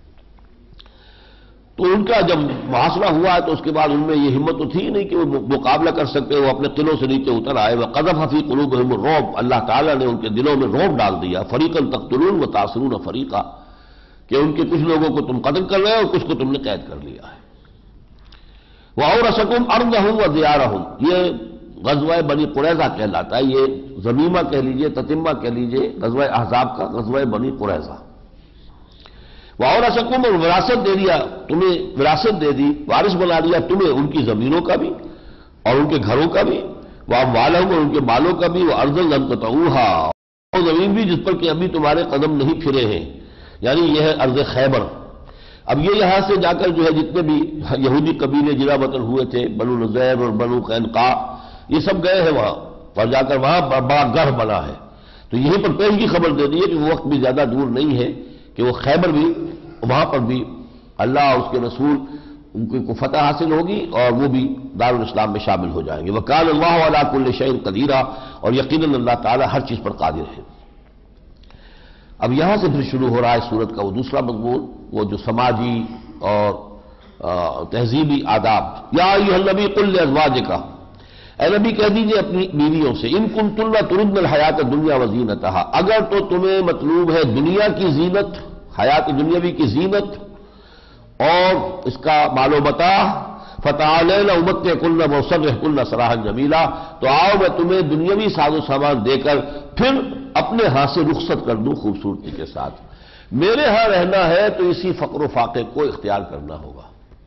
Speaker 1: تو ان کا جب محاصرہ ہوا ہے تو اس کے بعد ان میں یہ ہمت تو تھی نہیں کہ وہ مقابلہ کر سکتے، وہ اپنے قلعوں سے نیچے اتر آئے۔ وَقَذَفَ فِي قُلُوبِهِمُ الرُّعْبَ، اللہ تعالیٰ نے ان کے دلوں میں رعب ڈال دیا۔ فَرِيقًا تَقْتُلُونَ وَتَأْسِرُونَ فَرِيقًا، کہ ان کے کچھ لوگوں کو تم قتل کر رہے ہو اور کچھ کو تم نے قید کر لیا ہے۔ وَأَوْرَثَكُمْ أَرْضَهُمْ وَدِيَارَهُمْ، یہ غزوہ بنی قریظہ کہلاتا ہے، یہ ضمیمہ کہہ لیجئے، تتمہ کہہ لیجئے غزوہ احزاب کا، غزوہ بنی قریظہ۔ وَأَوْرَثَكُمْ، اور وراثت دے دیا تمہیں، وراثت دے دی، وارث بنا دیا تمہیں ان کی زمینوں کا بھی اور ان کے گھروں کا بھی، وَأَمْوَالَهُمْ، اور ان کے مالوں کا بھی، وَأَرْضًا لَمْ تَطَئُوهَا، اور زمین بھی جس پر کہ ابھی تمہارے قدم نہیں پھرے ہیں، یعنی یہ ہے ارض خیبر۔ اب یہ یہاں سے جا کر جو ہے جتنے بھی یہودی قبیلے جلا وطن ہوئے تھے، بنو نضیر اور بنو قینقاع، یہ سب گئے ہیں وہاں، اور جا کر وہاں بڑا گڑھ بنا ہے۔ تو یہیں پر پہلے کی خبر دے دی ہے کہ وہ وقت بھی زیادہ دور نہیں ہے کہ وہ خیبر بھی، وہاں پر بھی اللہ اور اس کے رسول ان کو فتح حاصل ہوگی اور وہ بھی دارالاسلام میں شامل ہو جائیں گے۔ وَكَانَ اللَّهُ عَلَىٰ كُلِّ شَيْءٍ قَدِيرًا، اور یقیناً اللہ تعالیٰ ہر چیز پر قادر ہے۔ اب یہاں سے پھر شروع ہو رہا ہے سورت کا وہ دوسرا مضمون، وہ جو سماجی اور تہذیبی آداب۔ یا ایھا النبی قل لازواجک، اے نبی کہہ دیجئے اپنی بیویوں سے، ان کنتن تردن الحیات الدنیا وزینتہا، اگر تو تمہیں مطلوب ہے دنیا کی زینت، حیات دنیاوی کی زینت اور اس کا مال و متاع، فتعالین امتعکن واسرحکن سراحا جمیلا، تو آؤ میں تمہیں دنیاوی ساز و سامان دے کر پھر اپنے ہاں سے رخصت کر دوں خوبصورتی کے ساتھ۔ میرے ہاں رہنا ہے تو اسی فقر و فاقے کو اختیار کرنا ہوگا۔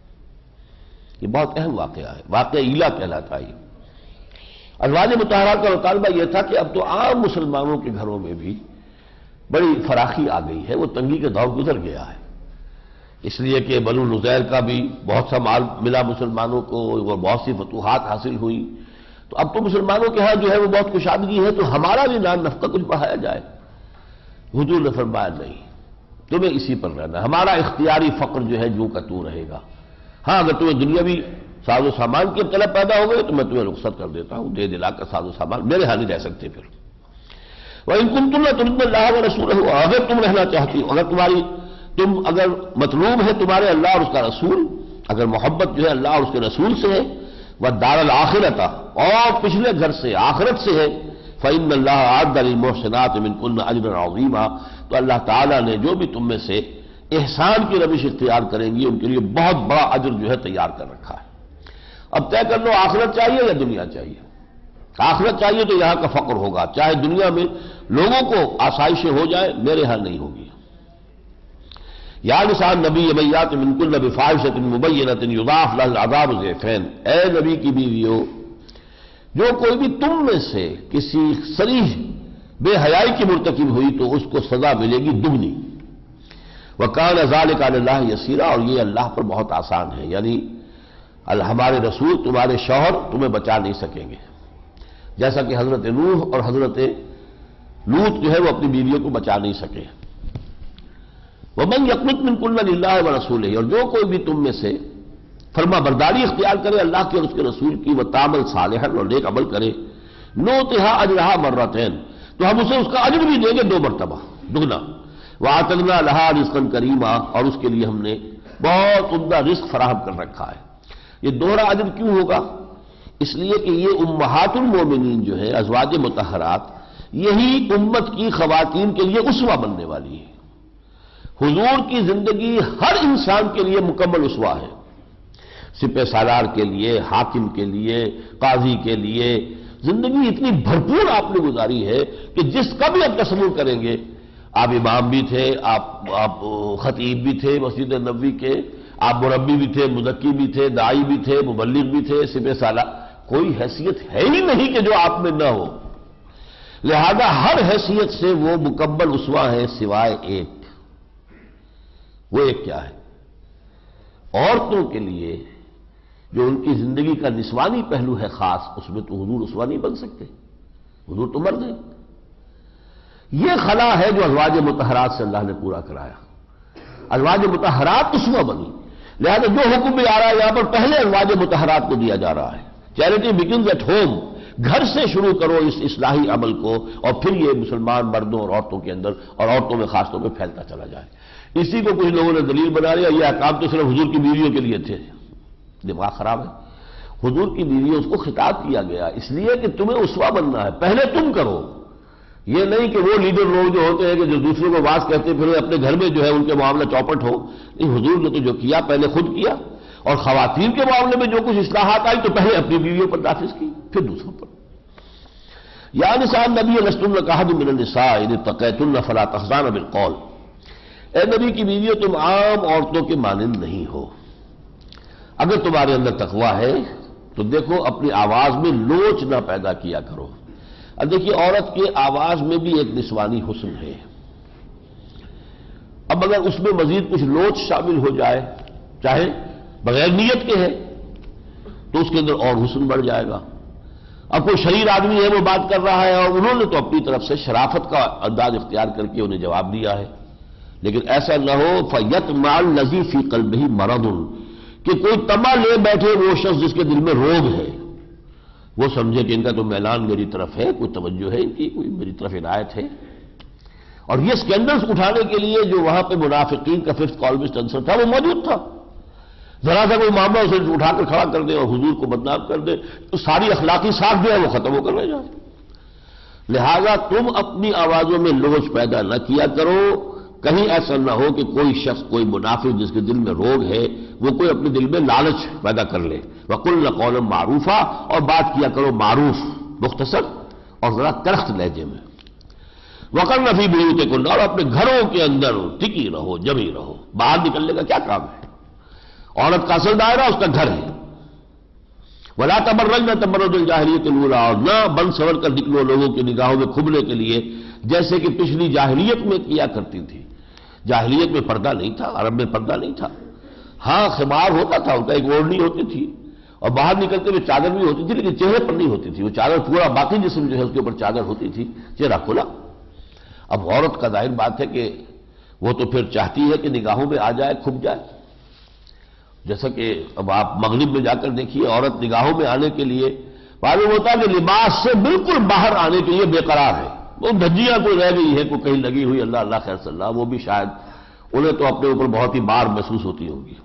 Speaker 1: یہ بہت اہم واقعہ ہے، واقعہ ایلا کہلاتا ہے۔ ازواج مطہرات کا مطالبہ یہ تھا کہ اب تو عام مسلمانوں کے گھروں میں بھی بڑی فراخی آ گئی ہے، وہ تنگی کے دور گزر گیا ہے، اس لیے کہ بنو نذیر کا بھی بہت سا مال ملا مسلمانوں کو، اور بہت سی فتوحات حاصل ہوئی، تو اب تو مسلمانوں کے ہاں جو ہے وہ بہت کشادگی ہے، تو ہمارا بھی نام نفقہ کچھ بڑھایا جائے۔ حضور نے فرمایا نہیں، تمہیں اسی پر رہنا، ہمارا اختیاری فقر جو ہے جو کا تو رہے گا۔ ہاں اگر تمہیں دنیاوی ساز و سامان کی طلب پیدا ہو گئی تو میں تمہیں رخصت کر دیتا ہوں، دے دلا کر ساز و سامان، میرے ہاں نہیں رہ سکتے پھر۔ وَإِن كُنتُمْ تُرِدْنَ اللَّهَ وَرَسُولَهُ، اگر تم رہنا چاہتی ہو، اگر تمہاری تم اگر مطلوب ہے تمہارے اللہ اور اس کا رسول، اگر محبت جو ہے اللہ اور اس کے رسول سے ہے، وَالدَّارَ الْآخِرَةَ، اور پچھلے گھر سے آخرت سے ہے، فَإِنَّ اللَّهَ أَعَدَّ لِلْمُحْسِنَاتِ مِنكُنَّ أَجْرًا عَظِيمًا، تو اللہ تعالیٰ نے جو بھی تم میں سے احسان کی روش اختیار کریں گی ان کے لیے بہت بڑا اجر جو ہے تیار کر رکھا ہے۔ اب طے کر لو آخرت چاہیے یا دنیا چاہیے۔ آخرت چاہیے تو یہاں کا فقر ہوگا، چاہے دنیا میں لوگوں کو آسائشیں ہو جائیں، میرے ہاں نہیں ہوگی۔ یا نساء النبی من یات منکن بفاحشۃ مبینۃ یضاعف لها العذاب ضعفین، اے نبی کی بیویوں، جو کوئی بھی تم میں سے کسی صریح بے حیائی کی مرتکب ہوئی تو اس کو سزا ملے گی دگنی۔ وَكَانَ ذَلِكَ عَلَى اللَّهِ يَسِيرًا، اور یہ اللہ پر بہت آسان ہے، یعنی ہمارے رسول تمہارے شوہر تمہیں بچا نہیں سکیں گے، جیسا کہ حضرت نوح اور حضرت لوط جو ہے وہ اپنی بیویوں کو بچا نہیں سکے۔ وَمَنْ يَقْنُتْ مِنْكُنَّ لِلَّهِ وَرَسُولِهِ، اور جو کوئی بھی تم میں سے فرما برداری اختیار کرے اللہ کے اور اس کے رسول کی، وَتَعْمَلْ صَالِحًا، اور نیک عمل کرے، نُؤْتِهَا أَجْرَهَا مَرَّتَيْنِ، تو ہم اسے اس کا اجر بھی دیں گے دو مرتبہ، دگنا۔ وَأَعْتَدْنَا لَهَا رِزْقًا كَرِيمًا، اور اس کے لیے ہم نے بہت عمدہ رزق فراہم کر رکھا ہے۔ یہ دوہرا اجر کیوں ہوگا؟ اس لیے کہ یہ امہات المومنین جو ہے ازواج مطہرات، یہی امت کی خواتین کے لیے اسوہ بننے والی ہے۔ حضور کی زندگی ہر انسان کے لیے مکمل اسوہ ہے، سپہ سالار کے لیے، حاکم کے لیے، قاضی کے لیے، زندگی اتنی بھرپور آپ نے گزاری ہے کہ جس کا بھی آپ تصور کریں گے، آپ امام بھی تھے، آپ آپ خطیب بھی تھے مسجد نبوی کے، آپ مربی بھی تھے، مزکی بھی تھے، داعی بھی تھے، مبلغ بھی تھے، سپہ سالار، کوئی حیثیت ہے ہی نہیں کہ جو آپ میں نہ ہو، لہذا ہر حیثیت سے وہ مکمل اسوہ ہے سوائے ایک۔ وہ ایک کیا ہے؟ عورتوں کے لیے جو ان کی زندگی کا نسوانی پہلو ہے خاص، اس میں تو حضور اسوہ نہیں بن سکتے، حضور تو مرد ہیں۔ یہ خلا ہے جو ازواج مطہرات سے اللہ نے پورا کرایا، ازواج مطہرات اسوہ بنی، لہذا جو حکم بھی آ رہا ہے یہاں پر پہلے ازواج مطہرات کو دیا جا رہا ہے۔ چیریٹی بگنز ایٹ ہوم، گھر سے شروع کرو اس اصلاحی عمل کو، اور پھر یہ مسلمان مردوں اور عورتوں کے اندر اور عورتوں میں خاص طور پہ پھیلتا چلا جائے۔ اسی کو کچھ لوگوں نے دلیل بنا لیا، یہ احکام تو صرف حضور کی بیویوں کے لیے تھے، دماغ خراب ہے۔ حضور کی بیویوں اس کو خطاب کیا گیا اس لیے کہ تمہیں اسوہ بننا ہے، پہلے تم کرو، یہ نہیں کہ وہ لیڈر لوگ جو ہوتے ہیں کہ جو دوسروں کو واز کہتے پھر اپنے گھر میں جو ہے ان کے معاملہ چوپٹ ہو، نہیں، حضور نے تو جو کیا پہلے خود کیا، اور خواتین کے معاملے میں جو کچھ اصلاحات آئی تو پہلے اپنی بیویوں پر نافذ کی پھر دوسروں پر۔ یا نساء النبی لستن کاحد من النساء ان اتقیتن فلا تخضعن بالقول، اے نبی کی بیویوں تم عام عورتوں کے مانند نہیں ہو، اگر تمہارے اندر تقویٰ ہے تو دیکھو اپنی آواز میں لوچ نہ پیدا کیا کرو۔ اب دیکھیے عورت کے آواز میں بھی ایک نسوانی حسن ہے، اب اگر اس میں مزید کچھ لوچ شامل ہو جائے، چاہے بغیر نیت کے ہے، تو اس کے اندر اور حسن بڑھ جائے گا۔ اب کوئی شریر آدمی ہے وہ بات کر رہا ہے اور انہوں نے تو اپنی طرف سے شرافت کا انداز اختیار کر کے انہیں جواب دیا ہے، لیکن ایسا نہ ہو فَيَطْمَعَ الَّذِي فِي قَلْبِهِ مَرَضٌ، کہ کوئی طمع لے بیٹھے وہ شخص جس کے دل میں روگ ہے، وہ سمجھے کہ ان کا تو میلان میری طرف ہے، کوئی توجہ ہے ان کی، کوئی میری طرف عنایت ہے، اور یہ سکینڈلز اٹھانے کے لیے جو وہاں پہ منافقین کا ففتھ کالمسٹ عنصر تھا وہ موجود تھا. ذرا سا کوئی معاملہ اسے اٹھا کر کھڑا کر دے اور حضور کو بدنام کر دے تو ساری اخلاقی ساکھ جو ہے وہ ختم ہو کر رہ جائے. لہذا تم اپنی آوازوں میں لغز پیدا نہ کیا کرو، کہیں ایسا نہ ہو کہ کوئی شخص، کوئی منافق جس کے دل میں روگ ہے، وہ کوئی اپنے دل میں لالچ پیدا کر لے. وَقُلْنَ قَوْلًا مَعْرُوفًا، اور بات کیا کرو معروف، مختصر اور ذرا تلخ لہجے میں. وَقَرْنَ فِي بُيُوتِكُنَّ، اور اپنے گھروں کے اندر ٹکی رہو، جمی رہو. باہر نکلنے کا کیا کام ہے؟ عورت کا اصل دائرہ اس کا گھر ہے. وَلَا تَبَرَّجْنَ تَبَرُّجَ الْجَاهِلِيَّةِ الْأُولَىٰ، اور نہ بن سور کر نکلو لوگوں کی نگاہوں میں کھبنے کے لیے جیسے کہ پچھلی جاہلیت میں کیا کرتی تھی. جاہلیت میں پردہ نہیں تھا، عرب میں پردہ نہیں تھا. ہاں خمار ہوتا تھا، ان کا ایک اوڑھنی ہوتی تھی اور باہر نکلتے ہوئے چادر بھی ہوتی تھی، لیکن چہرے پر نہیں ہوتی تھی وہ چادر. پورا باقی جسم جو ہے اس کے اوپر چادر ہوتی تھی، چہرہ کھلا. اب عورت کا ظاہر بات ہے کہ وہ تو پھر چاہتی ہے کہ نگاہوں میں آ جائے، کھپ جائے. جیسا کہ اب آپ مغرب میں جا کر دیکھیے، عورت نگاہوں میں آنے کے لیے معلوم ہوتا ہے کہ لباس سے بالکل باہر آنے کے لیے بے قرار ہے. وہ دھجیاں کوئی رہ گئی ہے، کوئی کہیں لگی ہوئی، اللہ اللہ خیر صلی اللہ، وہ بھی شاید انہیں تو اپنے اوپر بہت ہی بار محسوس ہوتی ہوگی.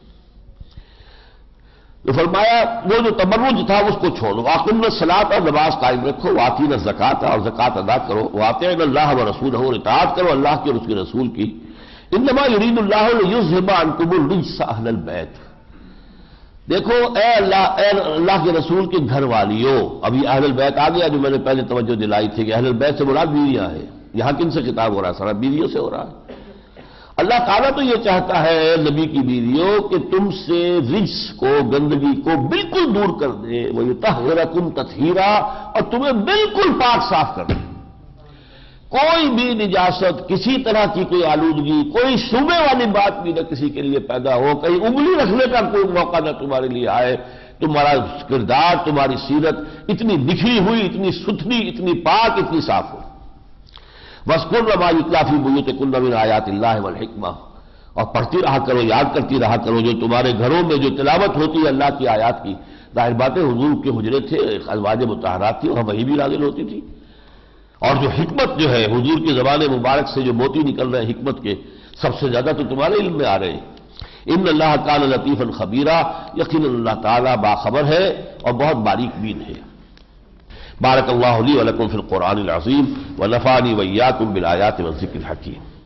Speaker 1: تو فرمایا وہ جو تبرج تھا اس کو چھوڑو. وَأَقِمْنَ الصَّلَاةَ، اور نماز قائم رکھو. وَآتِينَ الزَّكَاةَ، اور زکوٰۃ ادا کرو. وَأَطِيعْنَ اللَّهَ وَرَسُولَهُ، اور اطاعت کرو اللہ کی اور اس کے رسول کی. إِنَّمَا يُرِيدُ اللَّهُ لِيُذْهِبَ عَنكُمُ الرِّجْسَ أَهْلَ الْبَيْتِ. دیکھو اے اللہ، اے اللہ کے رسول کے گھر والیوں. ابھی اہل البیت آ گیا جو میں نے پہلے توجہ دلائی تھی کہ اہل البیت سے مراد بیویاں ہیں. یہاں کن سے خطاب ہو رہا ہے؟ سارا بیویوں سے ہو رہا ہے. اللہ تعالیٰ تو یہ چاہتا ہے اے نبی کی بیویوں کہ تم سے رجس کو، گندگی کو بالکل دور کر دے. وَيُطَهِّرَكُمْ تَطْهِيرًا، اور تمہیں بالکل پاک صاف کر دے. کوئی بھی نجاست، کسی طرح کی کوئی آلودگی، کوئی شبے والی بات بھی نہ کسی کے لیے پیدا ہو. کہیں انگلی رکھنے کا کوئی موقع نہ تمہارے لیے آئے. تمہارا کردار، تمہاری سیرت اتنی نکھری ہوئی، اتنی ستھری، اتنی پاک، اتنی صاف ہو. وَاذْكُرْنَ مَا يُتْلَىٰ فِي بُيُوتِكُنَّ مِنْ آيَاتِ اللَّهِ وَالْحِكْمَةِ، اور پڑھتی رہا کرو، یاد کرتی رہا کرو جو تمہارے گھروں میں جو تلاوت ہوتی ہے اللہ کی آیات کی. ظاہر بات ہے حضور کے حجرے تھے، ازواج مطہرات تھی، وہاں وحی بھی نازل ہوتی تھی. اور جو حکمت جو ہے حضور کی زبان مبارک سے جو موتی نکل رہے ہیں حکمت کے، سب سے زیادہ تو تمہارے علم میں آ رہے ہیں. ان اللہ کان لطیفا خبیرا، یقینا اللہ تعالیٰ باخبر ہے اور بہت باریک بین ہے. بارک اللہ لی ولکم فی القرآن العظیم ونفعنی وإیاکم بالآیات والذکر الحکیم.